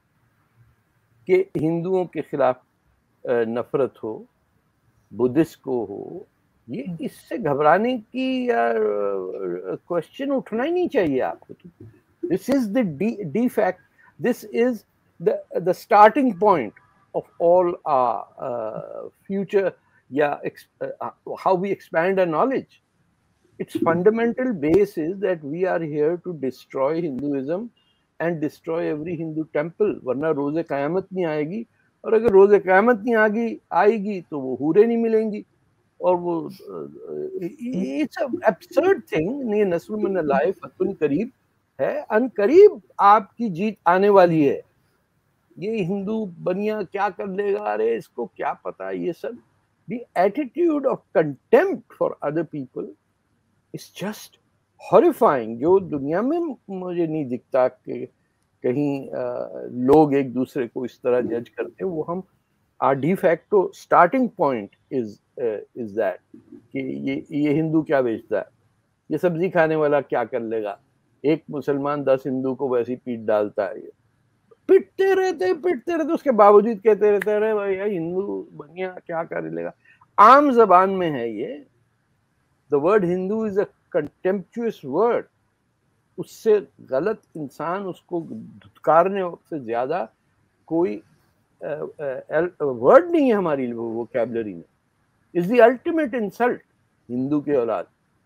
कि हिंदुओं के खिलाफ नफरत हो, बुद्धिस्ट को हो, ये इससे घबराने की यार क्वेश्चन उठना ही नहीं चाहिए आपको। तो this is the D fact, this is the the starting point of all our future, या how we expand our knowledge. Its fundamental base is that we are here to destroy Hinduism and destroy every Hindu temple. वरना रोज़े क़यामत नहीं आएगी, और अगर रोज़े क़यामत नहीं आएगी आएगी तो वो हूरें नहीं मिलेंगी, और वो इट्स अ एब्सर्ड थिंग. ये नस्ल मन लाए फतुन करीब है, अनकरीब आपकी जीत आने वाली है. ये हिंदू बनिया क्या कर लेगा, अरे इसको क्या पता, ये सब. The attitude of contempt for other people is just horrifying. जो दुनिया में मुझे नहीं दिखता कि कहीं आ, लोग एक दूसरे को इस तरह जज करते हैं. वो हम our de facto starting point is uh, is that कि ये ये हिंदू क्या बेचता है, ये सब्जी खाने वाला क्या कर लेगा. एक मुसलमान दस हिंदू को वैसे ही पीट डालता है, पिटते रहते पिटते रहते उसके बावजूद कहते रहते रहे भाई हिंदू बनिया क्या कर लेगा. आम जबान में है ये. The word Hindu is a contemptuous word. उससे गलत इंसान उसको धुतकारने से ज्यादा कोई वर्ड नहीं है हमारी वोकैबुलरी में. Is the ultimate insult Hindu के औलाद.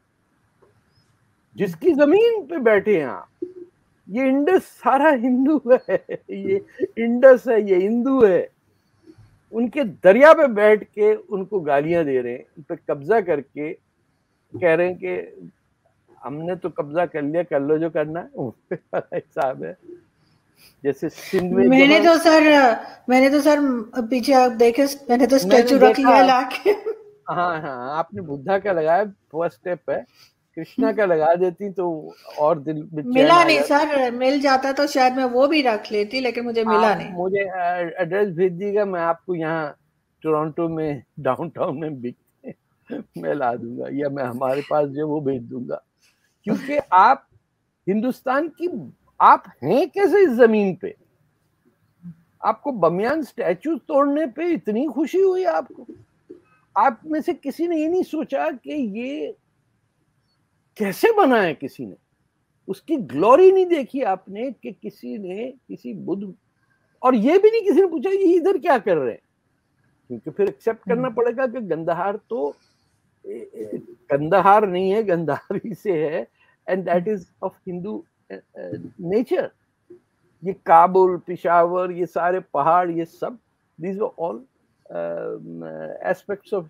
जिसकी जमीन पे बैठे हैं आप, ये इंडस सारा हिंदू है, ये इंडस है, ये हिंदू है. उनके दरिया पे बैठ के उनको गालियां दे रहे हैं, उन पे कब्जा करके कह रहे हैं कि हमने तो कब्जा कर लिया, कर लो जो करना है. हिसाब है. जैसे सिंध में मैंने तो सर मैंने तो सर पीछे आप देखे, मैंने तो स्टैचू रख लिया लाके. हाँ हाँ, आपने बुद्धा का लगाया, फर्स्ट स्टेप है. कृष्णा का लगा देती तो और दिल में मिला नहीं सर, मिल जाता तो शायद मैं वो भी रख लेती, लेकिन मुझे मिला नहीं. मुझे एड्रेस भेज दीजिएगा, मैं आपको यहाँ टोरंटो में डाउनटाउन में बिक मैं ला दूंगा, या मैं हमारे पास जो वो भेज दूंगा. क्योंकि आप हिंदुस्तान की, आप हैं कैसे इस जमीन पे? आपको बमियान स्टैचू तोड़ने पे इतनी खुशी हुई आपको? आप में से किसी ने ये नहीं सोचा कि ये कैसे बना है किसी ने? उसकी ग्लोरी नहीं देखी आपने कि किसी ने किसी बुद्ध, और ये भी नहीं किसी ने पूछा ये इधर क्या कर रहे हैं. क्योंकि फिर एक्सेप्ट करना पड़ेगा कि गंदहार तो कंदहार नहीं है, गंदहारी से है, and that is of Hindu nature. ये काबुल, पिशावर, ये सारे पहाड़, ये सब, these were all aspects of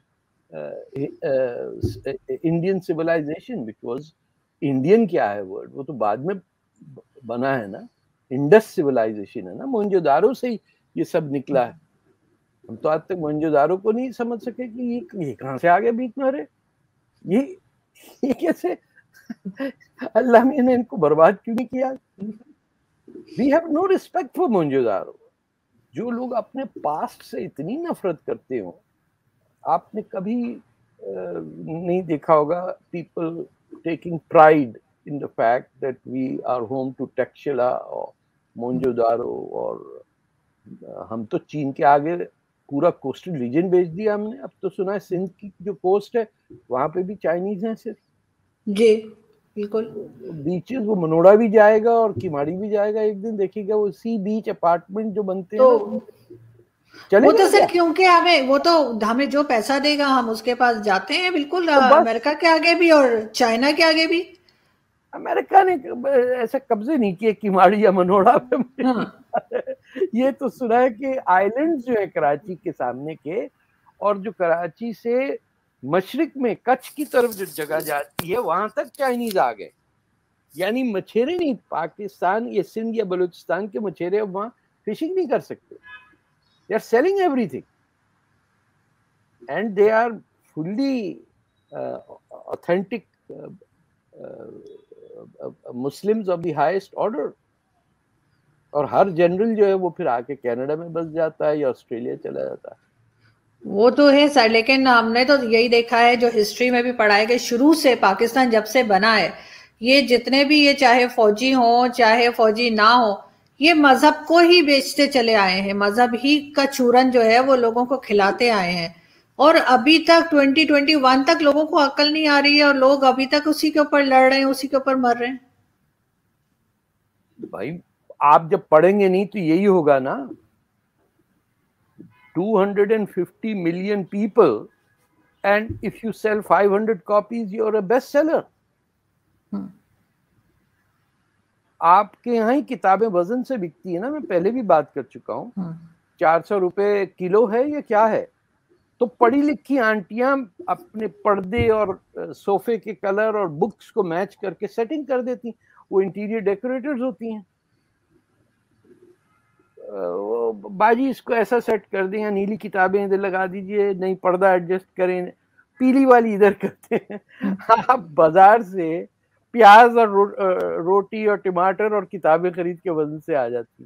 Indian civilization. Because Indian क्या है वर्ड, वो तो बाद में बना है ना. इंडस सिविलाइजेशन है ना, मोहनजोदारो से ही ये सब निकला है. हम तो आज तक मोहनजोदारो को नहीं समझ सके कि ये ये कहाँ से आ गया बीच में. अरे ये ये कैसे अल्लाह ने इनको बर्बाद क्यों नहीं किया? We have no respect for Mohenjodaro. जो लोग अपने पास्ट से इतनी नफरत करते हो, आपने कभी नहीं देखा होगा people taking pride in the fact that we are home to Takshila और मोहनजोदारो. और हम तो चीन के आगे पूरा कोस्टल रीजन बेच दिया हमने. अब तो सुना है सिंध की जो कोस्ट है वहां पे भी चाइनीज हैं सिर्फ. जी बिल्कुल। बीचेस वो मनोड़ा भी जाएगा और किमाड़ी भी जाएगा, एक दिन देखिएगा वो सी बीच अपार्टमेंट जो बनते हैं तो ना, वो तो चलेगा सर क्या? क्योंकि हमें वो तो हमें जो पैसा देगा हम उसके पास जाते हैं, बिल्कुल तो बस अमेरिका के आगे भी और चाइना के आगे भी। अमेरिका ने ऐसे कब्जे नहीं किए किमाड़ी या मनोड़ा पे, मुझे नहीं हाँ पता है। ये तो सुना है कि आइलैंड्स जो है कराची के सामने के, और जो कराची से मशरिक में कच्छ की तरफ जो जगह जाती है वहां तक चाइनीज आ गए, यानी मछेरे नहीं, पाकिस्तान या सिंध या बलूचिस्तान के मछेरे अब वहां फिशिंग नहीं कर सकते, they are selling everything and they are fully authentic Muslims of the highest order. और हर जनरल जो है वो फिर आके कनाडा में बस जाता है या ऑस्ट्रेलिया चला जाता है। वो तो है सर, लेकिन हमने तो यही देखा है, जो हिस्ट्री में भी पढ़ा है कि शुरू से पाकिस्तान जब से बना है, ये जितने भी ये चाहे फौजी हो चाहे फौजी ना हो, ये मजहब को ही बेचते चले आए हैं, मजहब ही का चूरन जो है वो लोगों को खिलाते आए हैं। और अभी तक ट्वेंटी ट्वेंटी वन तक लोगों को अक्ल नहीं आ रही है और लोग अभी तक उसी के ऊपर लड़ रहे हैं, उसी के ऊपर मर रहे हैं। भाई आप जब पढ़ेंगे नहीं तो यही होगा ना, two hundred fifty million people and if you sell five hundred copies you're a bestseller। हम्म, आपके यहाँ ही किताबें वजन से बिकती है ना, मैं पहले भी बात कर चुका हूँ, हम्म, चार सौ रुपए किलो है या क्या है, तो पढ़ी लिखी आंटियां अपने पर्दे और सोफे के कलर और बुक्स को मैच करके सेटिंग कर देती, वो इंटीरियर डेकोरेटर्स होती हैं। वो बाजी इसको ऐसा सेट कर दें, नीली किताबें इधर लगा दीजिए, नहीं पर्दा एडजस्ट करें, पीली वाली इधर करते हैं। आप बाजार से प्याज और रो, रोटी और टमाटर और किताबें खरीद के वजन से आ जाती।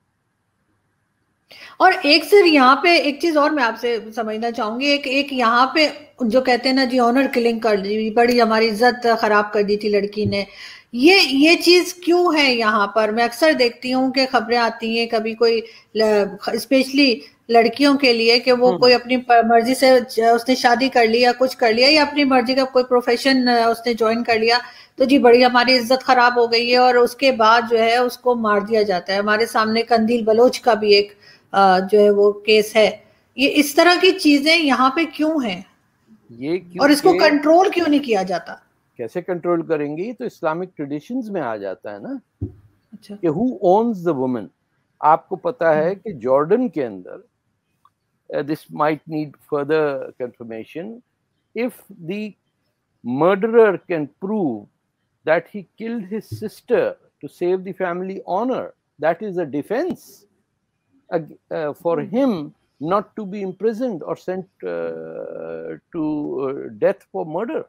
और एक सिर यहाँ पे एक चीज और मैं आपसे समझना चाहूंगी, एक एक यहाँ पे जो कहते हैं ना जी ऑनर किलिंग कर दी, बड़ी हमारी इज्जत खराब कर दी थी लड़की ने, ये ये चीज क्यों है यहाँ पर? मैं अक्सर देखती हूँ कि खबरें आती हैं कभी कोई स्पेशली लड़कियों के लिए कि वो कोई अपनी मर्जी से उसने शादी कर ली या कुछ कर लिया या अपनी मर्जी का कोई प्रोफेशन उसने ज्वाइन कर लिया, तो जी बड़ी हमारी इज्जत खराब हो गई है और उसके बाद जो है उसको मार दिया जाता है। हमारे सामने कंदील बलोच का भी एक जो है वो केस है। ये इस तरह की चीजें यहाँ पे क्यों हैं, ये और इसको कंट्रोल क्यों नहीं किया जाता? कैसे कंट्रोल करेंगे? तो इस्लामिक ट्रेडिशंस में आ जाता है ना। अच्छा, कि हु ओन्स द वुमन। आपको पता है कि जॉर्डन के अंदर, this might need further confirmation, if the murderer can prove that he killed his sister to save the family honour, that is a defence Uh, uh, for him not to be imprisoned or sent uh, to uh, death for murder.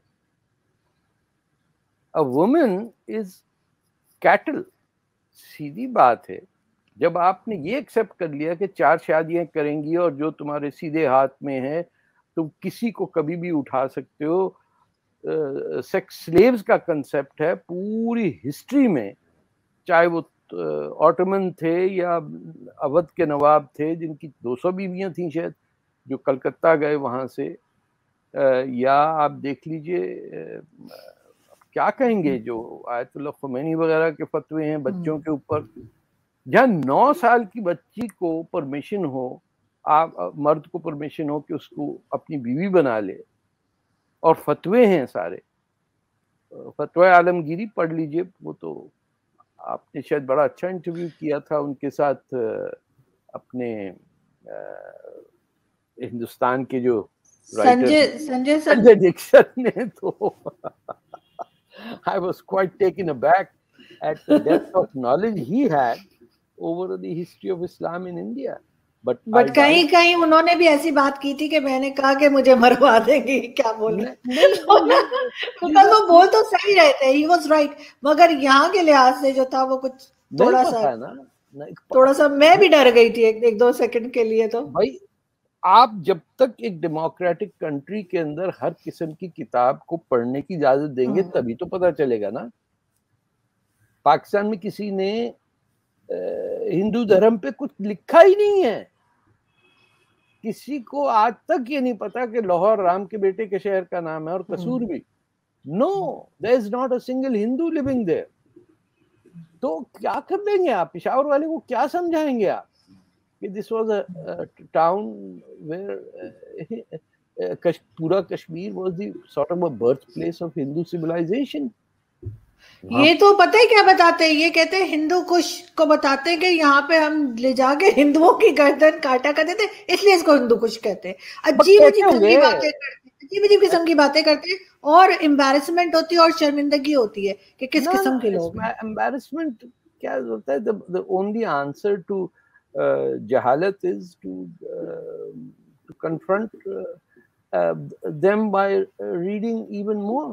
A woman is cattle। सीधी बात है, जब आपने ये accept कर लिया कि चार शादियां करेंगी और जो तुम्हारे सीधे हाथ में है तुम किसी को कभी भी उठा सकते हो, सेक्स स्लेव्स का कंसेप्ट है पूरी हिस्ट्री में, चाहे वो ऑटोमन थे या अवध के नवाब थे जिनकी दो सौ बीवियां थी शायद, जो कलकत्ता गए वहां से, या आप देख लीजिए क्या कहेंगे जो आयतुल्लाह खुमैनी वगैरह के फतवे हैं बच्चों के ऊपर, जहाँ नौ साल की बच्ची को परमिशन हो, आप मर्द को परमिशन हो कि उसको अपनी बीवी बना ले, और फतवे हैं सारे, फतवा आलमगीरी पढ़ लीजिए, वो तो आपने शायद बड़ा अच्छा इंटरव्यू किया था उनके साथ, अपने हिंदुस्तान के जो संजय संजय संजय दीक्षित ने, तो I was quite taken aback at the depth of knowledge he had over the history of Islam in India. But but कहीं कहीं उन्होंने भी ऐसी बात की थी कि मैंने कहा कि मुझे मरवा देंगे, क्या बोले? बिकॉज़ वो बोल तो सही रहे थे, ही वाज राइट, मगर यहाँ के लिहाज से जो था वो कुछ थोड़ा सा ना, थोड़ा सा मैं भी डर गई थी एक, एक दो सेकंड के लिए। तो भाई आप जब तक एक डेमोक्रेटिक कंट्री के अंदर हर किस्म की किताब को पढ़ने की इजाजत देंगे तभी तो पता चलेगा ना। पाकिस्तान में किसी ने हिंदू धर्म पे कुछ लिखा ही नहीं है, किसी को आज तक ये नहीं पता कि लाहौर राम के बेटे के शहर का नाम है, और कसूर भी No, there is not a single Hindu living there. तो क्या कर देंगे आप? पेशावर वाले को क्या समझाएंगे आप कि this was a town where पूरा Kashmir was the sort of a birth place of Hindu civilization. ये तो पता है क्या बताते हैं, ये कहते हैं हिंदू कुश को बताते हैं कि यहाँ पे हम ले जाके हिंदुओं की गर्दन काटा करते थे, इसलिए इसको हिंदू कुश कहते हैं। अजीब अजीब किस्म की बातें करते हैं, अजीब अजीब किस्म की बातें करते हैं, और एम्बैरेसमेंट होती है और शर्मिंदगी होती है कि किस किस्म के लोग हैं। एम्बैरेसमेंट क्या होता है? द ओनली आंसर टू जहालत is to to confront them by reading even more.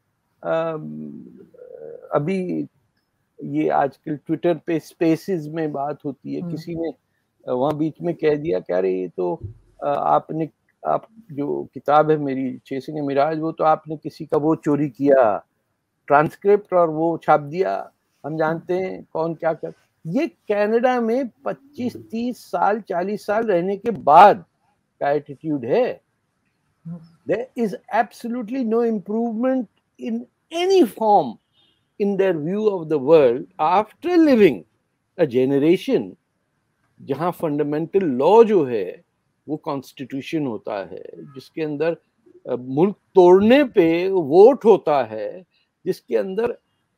अभी ये आजकल ट्विटर पे स्पेसेस में बात होती है, किसी ने वहां बीच में कह दिया कि अरे ये तो आपने आप जो किताब है मेरी चेसिंग मिराज, वो तो आपने किसी का वो चोरी किया ट्रांसक्रिप्ट और वो छाप दिया, हम जानते हैं कौन क्या कर। ये कनाडा में पच्चीस तीस साल चालीस साल रहने के बाद का एटीट्यूड है। There is absolutely no improvement in any form in their view of the world after living a generation जहां फंडामेंटल लॉ जो है वो कॉन्स्टिट्यूशन होता है, जिसके अंदर मुल्क तोड़ने पे वोट होता है, जिसके अंदर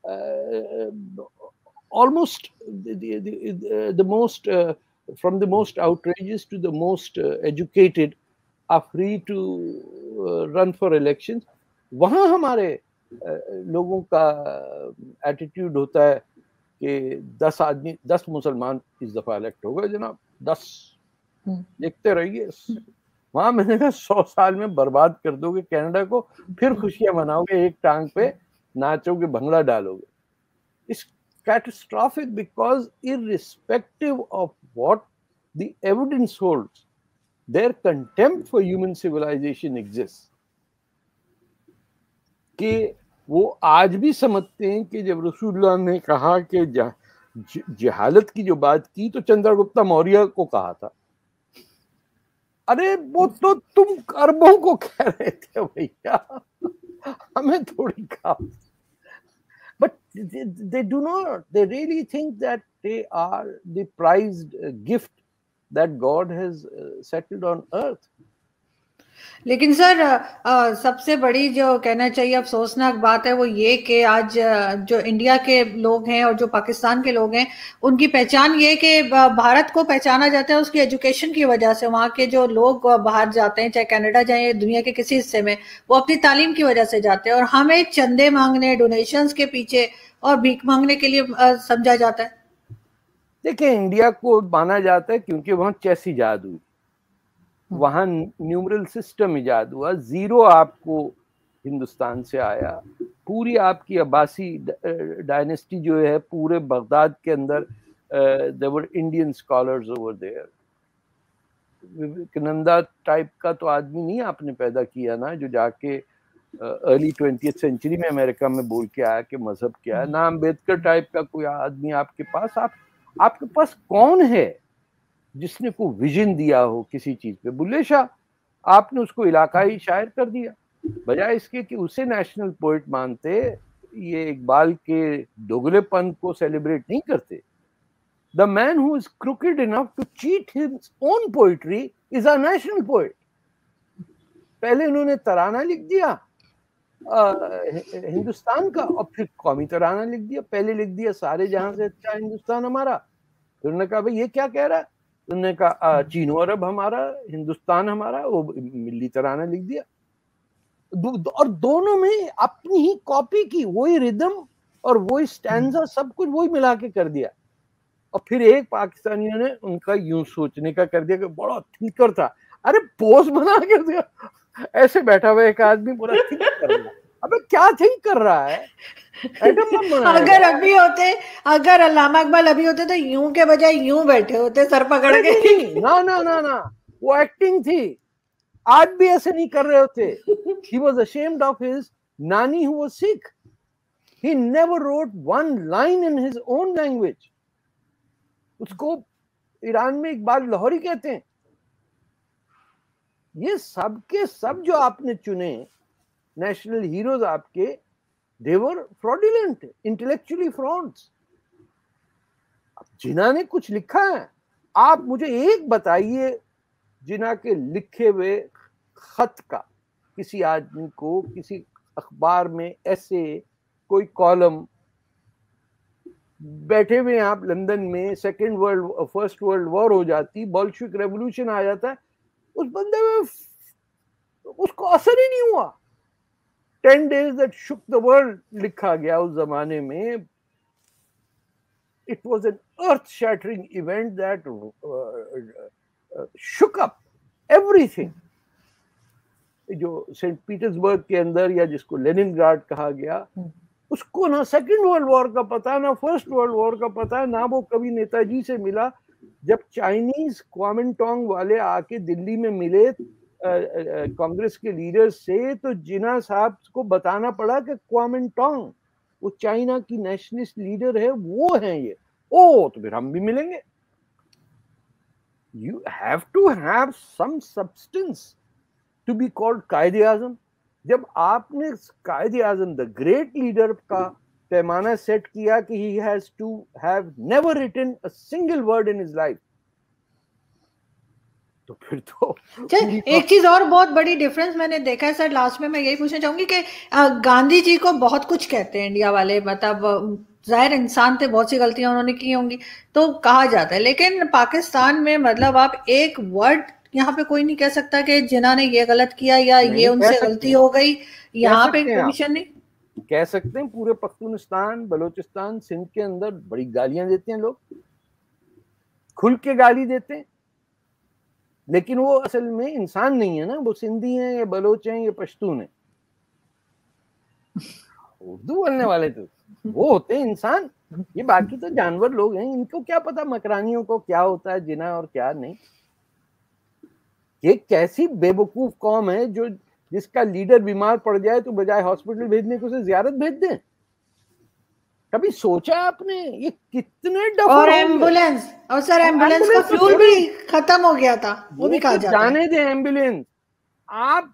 almost the most from the most outrageous to the most educated are free to uh, run for elections। वहां हमारे uh, लोगों का एटीट्यूड होता है कि दस आदमी दस मुसलमान इस दफा इलेक्ट हो गए जनाब, दस देखते रहिए। वहां मैंने कहा सौ साल में बर्बाद कर दोगे कनाडा को, फिर खुशियां मनाओगे, एक टांग पे नाचोगे, भंगड़ा डालोगे। It's catastrophic because irrespective of what the evidence holds, their contempt for human civilization exists। कि वो आज भी समझते हैं कि जब रसूलुल्लाह ने कहा कि जहालत की जो बात की तो चंद्रगुप्ता मौर्य को कहा था, अरे वो तो तुम अरबों को कह रहे थे भैया, हमें थोड़ी कहा। But they do not, they really think that they are the prized gift that God has settled on earth। लेकिन सर आ, सबसे बड़ी जो कहना चाहिए अफसोसनाक बात है वो ये कि आज जो इंडिया के लोग हैं और जो पाकिस्तान के लोग हैं, उनकी पहचान ये कि भारत को पहचाना जाता है उसकी एजुकेशन की वजह से। वहाँ के जो लोग बाहर जाते हैं, चाहे कनाडा जाए दुनिया के किसी हिस्से में, वो अपनी तालीम की वजह से जाते हैं, और हमें चंदे मांगने, डोनेशंस के पीछे और भीख मांगने के लिए समझा जाता है। देखिए, इंडिया को माना जाता है क्योंकि वहां चेस इजाद हुई, वहां न्यूमरल सिस्टम इजाद हुआ, जीरो आपको हिंदुस्तान से आया। पूरी आपकी अब्बासी डायनेस्टी जो है पूरे बगदाद के अंदर, there were Indian scholars over there. Vivekananda type का तो आदमी नहीं आपने पैदा किया ना, जो जाके अर्ली ट्वेंटियथ सेंचुरी में अमेरिका में बोल के आया कि मजहब क्या है। ना अम्बेडकर टाइप का कोई आदमी आपके पास। आप आपके पास कौन है जिसने को विजन दिया हो किसी चीज पे? बुल्ले शाह, आपने उसको इलाकाई शायर कर दिया, बजाय इसके कि उसे नेशनल पोएट मानते, ये इकबाल के दोगलेपन को सेलिब्रेट नहीं करते। The man who is crooked enough to cheat his own poetry is a national poet. पहले उन्होंने तराना लिख दिया आ, हिंदुस्तान का, और फिर कौमी तराना लिख दिया। पहले लिख दिया सारे जहां से अच्छा हिंदुस्तान हमारा, फिर उन्होंने कहा भाई ये क्या कह रहा है, उन्होंने कहा चीनो अरब हमारा, हिंदुस्तान हमारा, वो मिल्ली तराना लिख दिया। दो, और दोनों में अपनी ही कॉपी की, वही रिदम और वही स्टैंजा, सब कुछ वही मिला के कर दिया। और फिर एक पाकिस्तानियों ने उनका यूं सोचने का कर दिया कि बड़ा थिंकर था। अरे पोज बना के दिया, ऐसे बैठा हुआ एक आदमी पूरा थिंक कर रहा है। अबे क्या थिंक कर रहा है? अगर अभी होते, अगर अल्लामा इकबाल अभी होते तो यूं के बजाय यूं बैठे होते सर पकड़ के। ना ना ना ना, वो एक्टिंग थी। आज भी ऐसे नहीं कर रहे होते। He was ashamed of his nani who was sick. He never wrote one line in his own language. उसको ईरान में इकबाल लाहौरी कहते हैं। ये सब के सब जो आपने चुने, नेशनल हीरोज आपके, they were fraudulent, intellectually frauds. Jinnah ने कुछ लिखा है, आप मुझे एक बताइए जिन्ना के लिखे हुए खत का किसी आदमी को किसी अखबार में ऐसे कोई कॉलम, बैठे हुए आप लंदन में, second world first world war हो जाती, बोल्शेविक रेवोल्यूशन आ जाता है, उस बंदे में उसको असर ही नहीं हुआ। Ten days that shook the world लिखा गया उस जमाने में। It was an earth shattering event that shook up everything. जो सेंट पीटर्सबर्ग के अंदर, या जिसको लेनिनग्राड कहा गया, उसको ना सेकेंड वर्ल्ड वॉर का पता, ना फर्स्ट वर्ल्ड वॉर का पता, ना वो कभी नेताजी से मिला। जब चाइनीज क्वामिंटांग वाले आके दिल्ली में मिले कांग्रेस के लीडर्स से, तो जिन्ना साहब को बताना पड़ा कि क्वामिंटांग वो चाइना की नेशनलिस्ट लीडर है, वो हैं ये। ओ तो फिर हम भी मिलेंगे। You have to have some substance to be called Quaid-e-Azam. जब आपने कायदे आजम द ग्रेट लीडर का पैमाना सेट किया कि he has to have never written a single word in his life, तो फिर तो एक चीज और बहुत बड़ी डिफरेंस मैंने देखा है सर, लास्ट में मैं यही पूछना चाहूंगी कि गांधी जी को बहुत कुछ कहते हैं इंडिया वाले, मतलब जाहिर इंसान थे, बहुत सी गलतियां उन्होंने की होंगी तो कहा जाता है, लेकिन पाकिस्तान में मतलब आप एक वर्ड यहाँ पे कोई नहीं कह सकता कि जिन्ना ने ये गलत किया या ये उनसे गलती हो गई, यहाँ पे कमीशन नहीं कह सकते हैं। पूरे पख्तूनिस्तान, बलोचिस्तान, सिंध के अंदर बड़ी गालियां देते हैं लोग, खुल के गाली देते हैं, लेकिन वो असल में इंसान नहीं है ना, वो सिंधी हैं या बलोच हैं या पश्तून है। उर्दू बोलने वाले तो वो होते हैं इंसान, ये बाकी तो जानवर लोग हैं, इनको क्या पता मकरानियों को क्या होता है जिना और क्या नहीं। ये कैसी बेवकूफ कौम है जो जिसका लीडर बीमार पड़ जाए तो बजाय हॉस्पिटल भेजने को उसे जियारत भेज दें। कभी सोचा आपने ये कितने डफर? और एम्बुलेंस, और सर एम्बुलेंस का फ्यूल भी खत्म हो गया था, वो भी कहा जाता है। जाने दे एम्बुलेंस। आप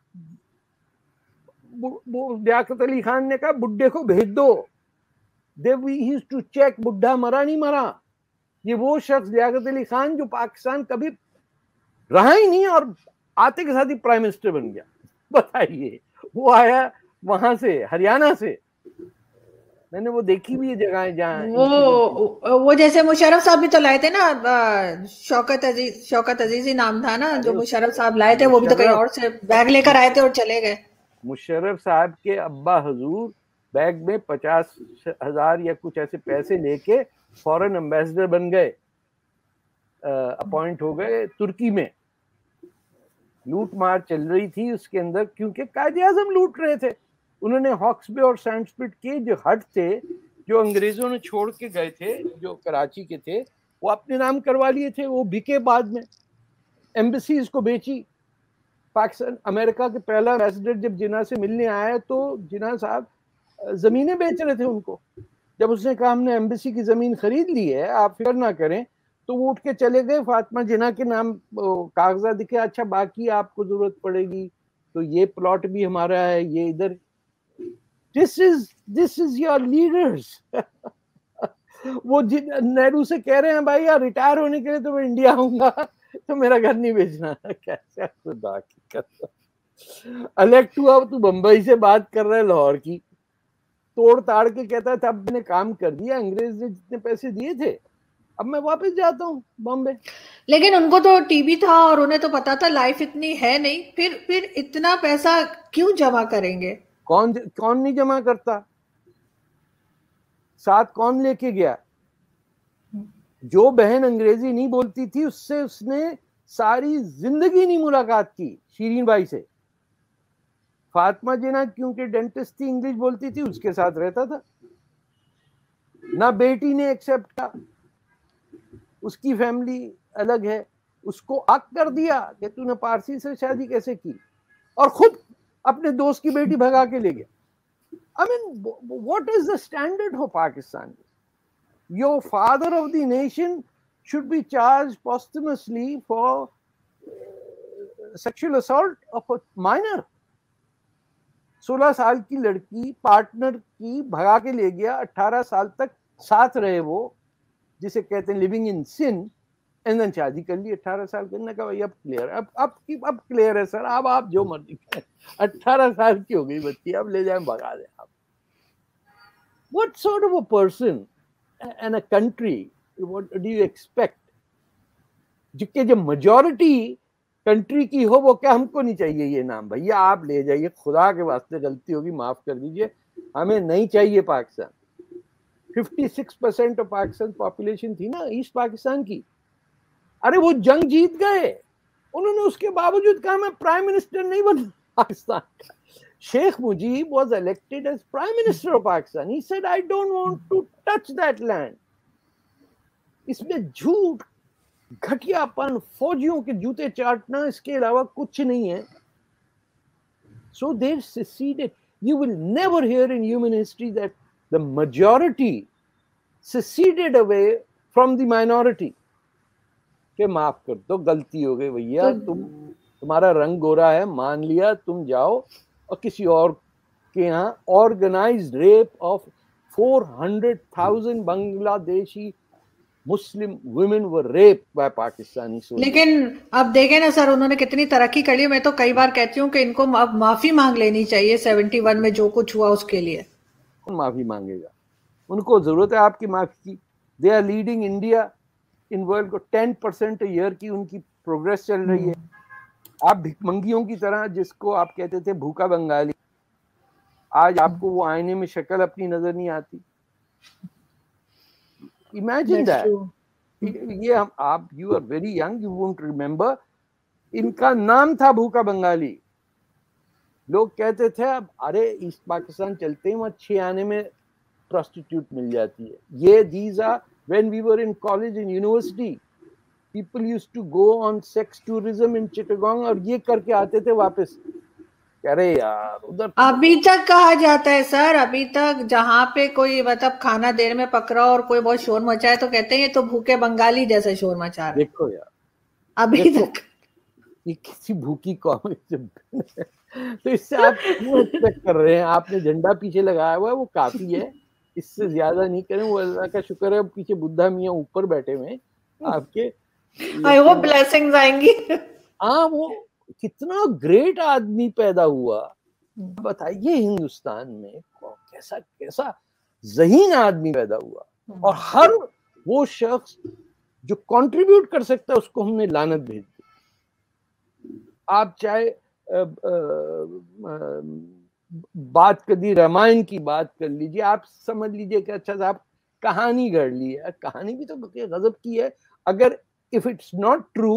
वो लियाकत अली खान ने कहा बुड्ढे को भेज दो, they we used to check बुड्ढा मरा नहीं मरा। ये वो शख्स लियाकत अली खान जो पाकिस्तान कभी रहा ही नहीं और आते के साथ ही प्राइम मिनिस्टर बन गया। बताइए, वो आया वहां से, हरियाणा से। मैंने वो देखी भी है जगह जहाँ वो वो जैसे मुशर्रफ साहब भी तो लाए थे ना, शौकत अजीज, शौकत अजीज ही नाम था ना जो मुशर्रफ साहब लाए थे, वो भी तो कहीं और से बैग लेकर आए थे और चले गए। मुशर्रफ साहब के अब्बा हजूर बैग में पचास हजार या कुछ ऐसे पैसे लेके फॉरेन एम्बेसडर बन गए, अपॉइंट हो गए तुर्की में। लूट मार चल रही थी उसके अंदर, क्योंकि कायदे आजम लूट रहे थे। उन्होंने हॉक्स बे और सैंडस्पिट के जो हट थे, जो अंग्रेजों ने छोड़ के गए थे, जो कराची के थे, वो अपने नाम करवा लिए थे। वो बिके बाद में, एम्बेसीज को बेची। पाकिस्तान, अमेरिका के पहला एम्बेसडर जब जिन्ना से मिलने आया तो जिन्ना साहब जमीनें बेच रहे थे उनको। जब उसने कहा हमने एम्बेसी की जमीन खरीद ली है, आप फिक्र ना करें, तो वो उठ के चले गए। फातिमा जिन्ना के नाम कागजात दिखे, अच्छा बाकी आपको जरूरत पड़ेगी तो ये प्लॉट भी हमारा है, ये इधर। This is this is your leaders. वो नेहरू से कह रहे हैं भाई यार रिटायर होने के लिए तो मैं इंडिया आऊंगा, तो मेरा घर नहीं बेचना। कैसे खुदा की कसम, इलेक्ट हुआ तू बंबई से बात कर रहा है लाहौर की, तोड़ ताड़ के कहता था अब मैंने काम कर दिया, अंग्रेज ने जितने पैसे दिए थे अब मैं वापस जाता हूँ बॉम्बे। लेकिन उनको तो टीबी था और उन्हें तो पता था लाइफ इतनी है नहीं, फिर फिर इतना पैसा क्यों जमा करेंगे? कौन कौन नहीं जमा करता? साथ कौन लेके गया? जो बहन अंग्रेजी नहीं बोलती थी उससे उसने सारी जिंदगी नहीं मुलाकात की, शीरीन बाई से। फातिमा जिन्ना क्योंकि डेंटिस्ट थी, इंग्लिश बोलती थी, उसके साथ रहता था। ना बेटी ने एक्सेप्ट किया, उसकी फैमिली अलग है, उसको आग कर दिया कि तूने पारसी से शादी कैसे की, और खुद अपने दोस्त की बेटी भगा के ले गया। I mean what is the standard of Pakistan? Your father of the nation should be charge posthumously for sexual assault of a minor. सोलह साल की लड़की पार्टनर की भगा के ले गया, अठारह साल तक साथ रहे वो, जिसे कहते हैं living in sin, and then शादी कर ली अठारह साल के। कहा भाई अब क्लियर, अब अब अब क्लियर है सर, अब आप जो मर्जी करें, अठारह साल की हो गई बच्ची, अब ले जाए भगा दें आप। What sort of a person and a country, what do you expect? जिसके जो मेजॉरिटी कंट्री की हो, वो क्या हमको नहीं चाहिए ये नाम, भैया आप ले जाइए, खुदा के वास्ते गलती होगी माफ कर दीजिए, हमें नहीं चाहिए पाकिस्तान। छप्पन परसेंट ऑफ पाकिस्तान पॉपुलेशन थी ना ईस्ट पाकिस्तान की, अरे वो जंग जीत गए, उन्होंने उसके बावजूद कहा मैं प्राइम मिनिस्टर नहीं बन पाकिस्तान का। Sheikh Mujib was elected as prime minister of Pakistan. He said I don't want to touch that land. इसमें झूठ, घटियापन, फौजियों के जूते चाटना, इसके अलावा कुछ नहीं है। So they seceded. You will never hear in human history that the majority seceded away from the minority. के माफ कर दो, गलती हो गई भैया, तुम तुम्हारा रंग गोरा है, मान लिया, तुम जाओ और किसी और के यहाँ organised rape of four hundred thousand Bangladeshi Muslim women were rape by Pakistani soldiers. लेकिन अब देखें ना सर, उन्होंने कितनी तरक्की कर ली। मैं तो कई बार कहती हूँ कि इनको अब माफी मांग लेनी चाहिए इकहत्तर में जो कुछ हुआ उसके लिए। कौन माफी मांगेगा? उनको जरूरत है आपकी माफी की। They are leading India in world को, टेन परसेंट ईयर की उनकी प्रोग्रेस चल रही है। आप भिखमंगियों की तरह, जिसको आप कहते थे भूखा बंगाली, आज आपको वो आईने में शक्ल अपनी नजर नहीं आती। Imagine that. ये हम आप you are very young, you won't remember, इनका नाम था भूखा बंगाली। लोग कहते थे अब अरे ईस्ट पाकिस्तान चलते हैं, वहां छह आने में प्रोस्टिट्यूट मिल जाती है। ये these are when we were in college in university, people used to go on sex tourism in Chittagong और ये करके आते थे वापस। अरे यार उधर अभी तक कहा जाता है सर, अभी तक जहाँ पे कोई मतलब खाना देर में पकड़ा और कोई बहुत शोर मचाए तो कहते हैं ये तो भूखे बंगाली जैसे शोर मचा रहा है। देखो यार अभी देखो, तक ये किसी भूखी कौम तो इससे आप क्यों एक्सपेक्ट कर रहे हैं? आपने झंडा पीछे लगाया हुआ है, वो काफी है, इससे ज्यादा नहीं करें। वो अल्लाह का शुक्र है पीछे बुद्धा मियाँ ऊपर बैठे हुए आपके, आई होप ब्लेसिंग्स आएंगी। हाँ, वो कितना ग्रेट आदमी पैदा हुआ, बताइए हिंदुस्तान में कैसा कैसा ज़हीन आदमी पैदा हुआ। और हर वो शख्स जो कंट्रीब्यूट कर सकता है उसको हमने लानत भेज दी। आप चाहे आ, आ, आ, बात कर दी, रामायण की बात कर लीजिए, आप समझ लीजिए कि अच्छा आप कहानी गढ़ ली है, कहानी भी तो गजब की है। अगर इफ इट्स नॉट ट्रू,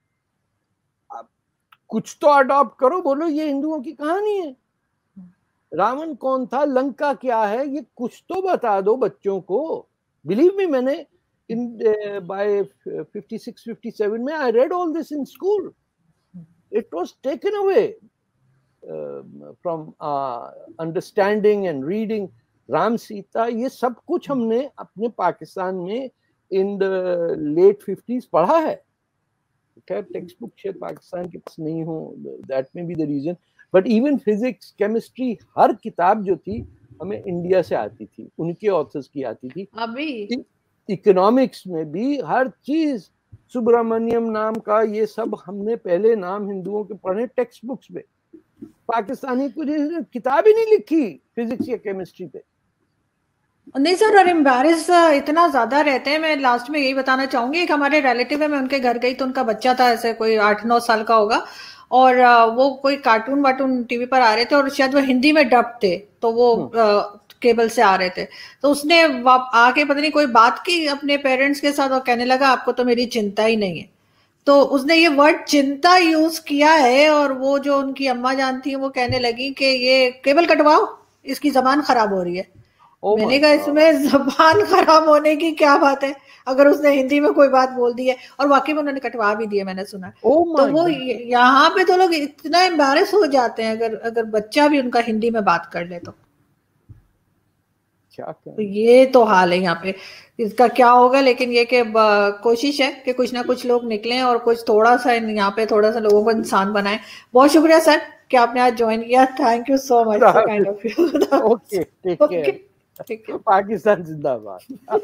कुछ तो अडॉप्ट करो, बोलो ये हिंदुओं की कहानी है। रावण कौन था, लंका क्या है, ये कुछ तो बता दो बच्चों को। बिलीव मी, मैंने in by fifty six fifty seven में I read all this in school. It was taken away from understanding and reading. Ram Sita, ये सब कुछ हमने अपने पाकिस्तान में इन द लेट फिफ्टीज पढ़ा है। खैर टेक्स्ट बुक शायद पाकिस्तान के पास नहीं हो, that may be the reason, but even physics, chemistry, हर किताब जो थी हमें इंडिया से आती थी, उनके ऑथर्स की आती थी। अभी इकोनॉमिक्स में भी हर चीज, सुब्रमण्यम नाम का, ये सब हमने पहले नाम हिंदुओं के पढ़े टेक्स्ट बुक्स में। पाकिस्तानी कुछ किताब ही नहीं लिखी फिजिक्स या केमिस्ट्री पे। नहीं सर, और एम्बैरेस इतना ज्यादा रहते हैं। मैं लास्ट में यही बताना चाहूंगी, एक हमारे रिलेटिव है, मैं उनके घर गई तो उनका बच्चा था ऐसे कोई आठ नौ साल का होगा, और वो कोई कार्टून वार्टून टीवी पर आ रहे थे और शायद वो हिंदी में डब थे, तो वो आ, केबल से आ रहे थे। तो उसने आके पता नहीं कोई बात की अपने पेरेंट्स के साथ और कहने लगा आपको तो मेरी चिंता ही नहीं है। तो उसने ये वर्ड चिंता यूज किया है, और वो जो उनकी अम्मा जान थी वो कहने लगी कि ये केबल कटवाओ, इसकी जबान खराब हो रही है। Oh मैंने कहा इसमें जबान खराब होने की क्या बात है, अगर उसने हिंदी में कोई बात बोल दी है। और वाकई में उन्होंने कटवा भी दिया, मैंने सुना। oh तो वो यहाँ पे तो लोग इतना एम्बैरेस हो जाते हैं अगर अगर बच्चा भी उनका हिंदी में बात कर ले तो। क्या तो ये तो हाल है यहाँ पे, इसका क्या होगा। लेकिन ये कि कोशिश है कि कुछ ना कुछ लोग निकलें और कुछ थोड़ा सा यहाँ पे थोड़ा सा लोगों को इंसान बनाए। बहुत शुक्रिया सर, कि आपने आज ज्वाइन किया। Thank you so much, so kind of you. Okay, take care. Pakistan जिंदाबाद।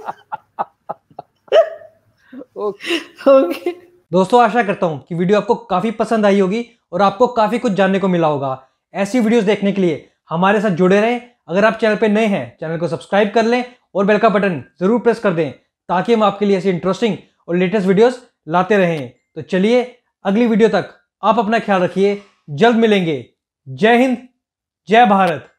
ओके ओके दोस्तों, आशा करता हूं कि वीडियो आपको काफी पसंद आई होगी और आपको काफी कुछ जानने को मिला होगा। ऐसी वीडियोस देखने के लिए हमारे साथ जुड़े रहें। अगर आप चैनल पे नए हैं, चैनल को सब्सक्राइब कर लें और बेल का बटन जरूर प्रेस कर दें, ताकि हम आपके लिए ऐसी इंटरेस्टिंग और लेटेस्ट वीडियोस लाते रहें। तो चलिए अगली वीडियो तक आप अपना ख्याल रखिए, जल्द मिलेंगे। जय हिंद, जय भारत।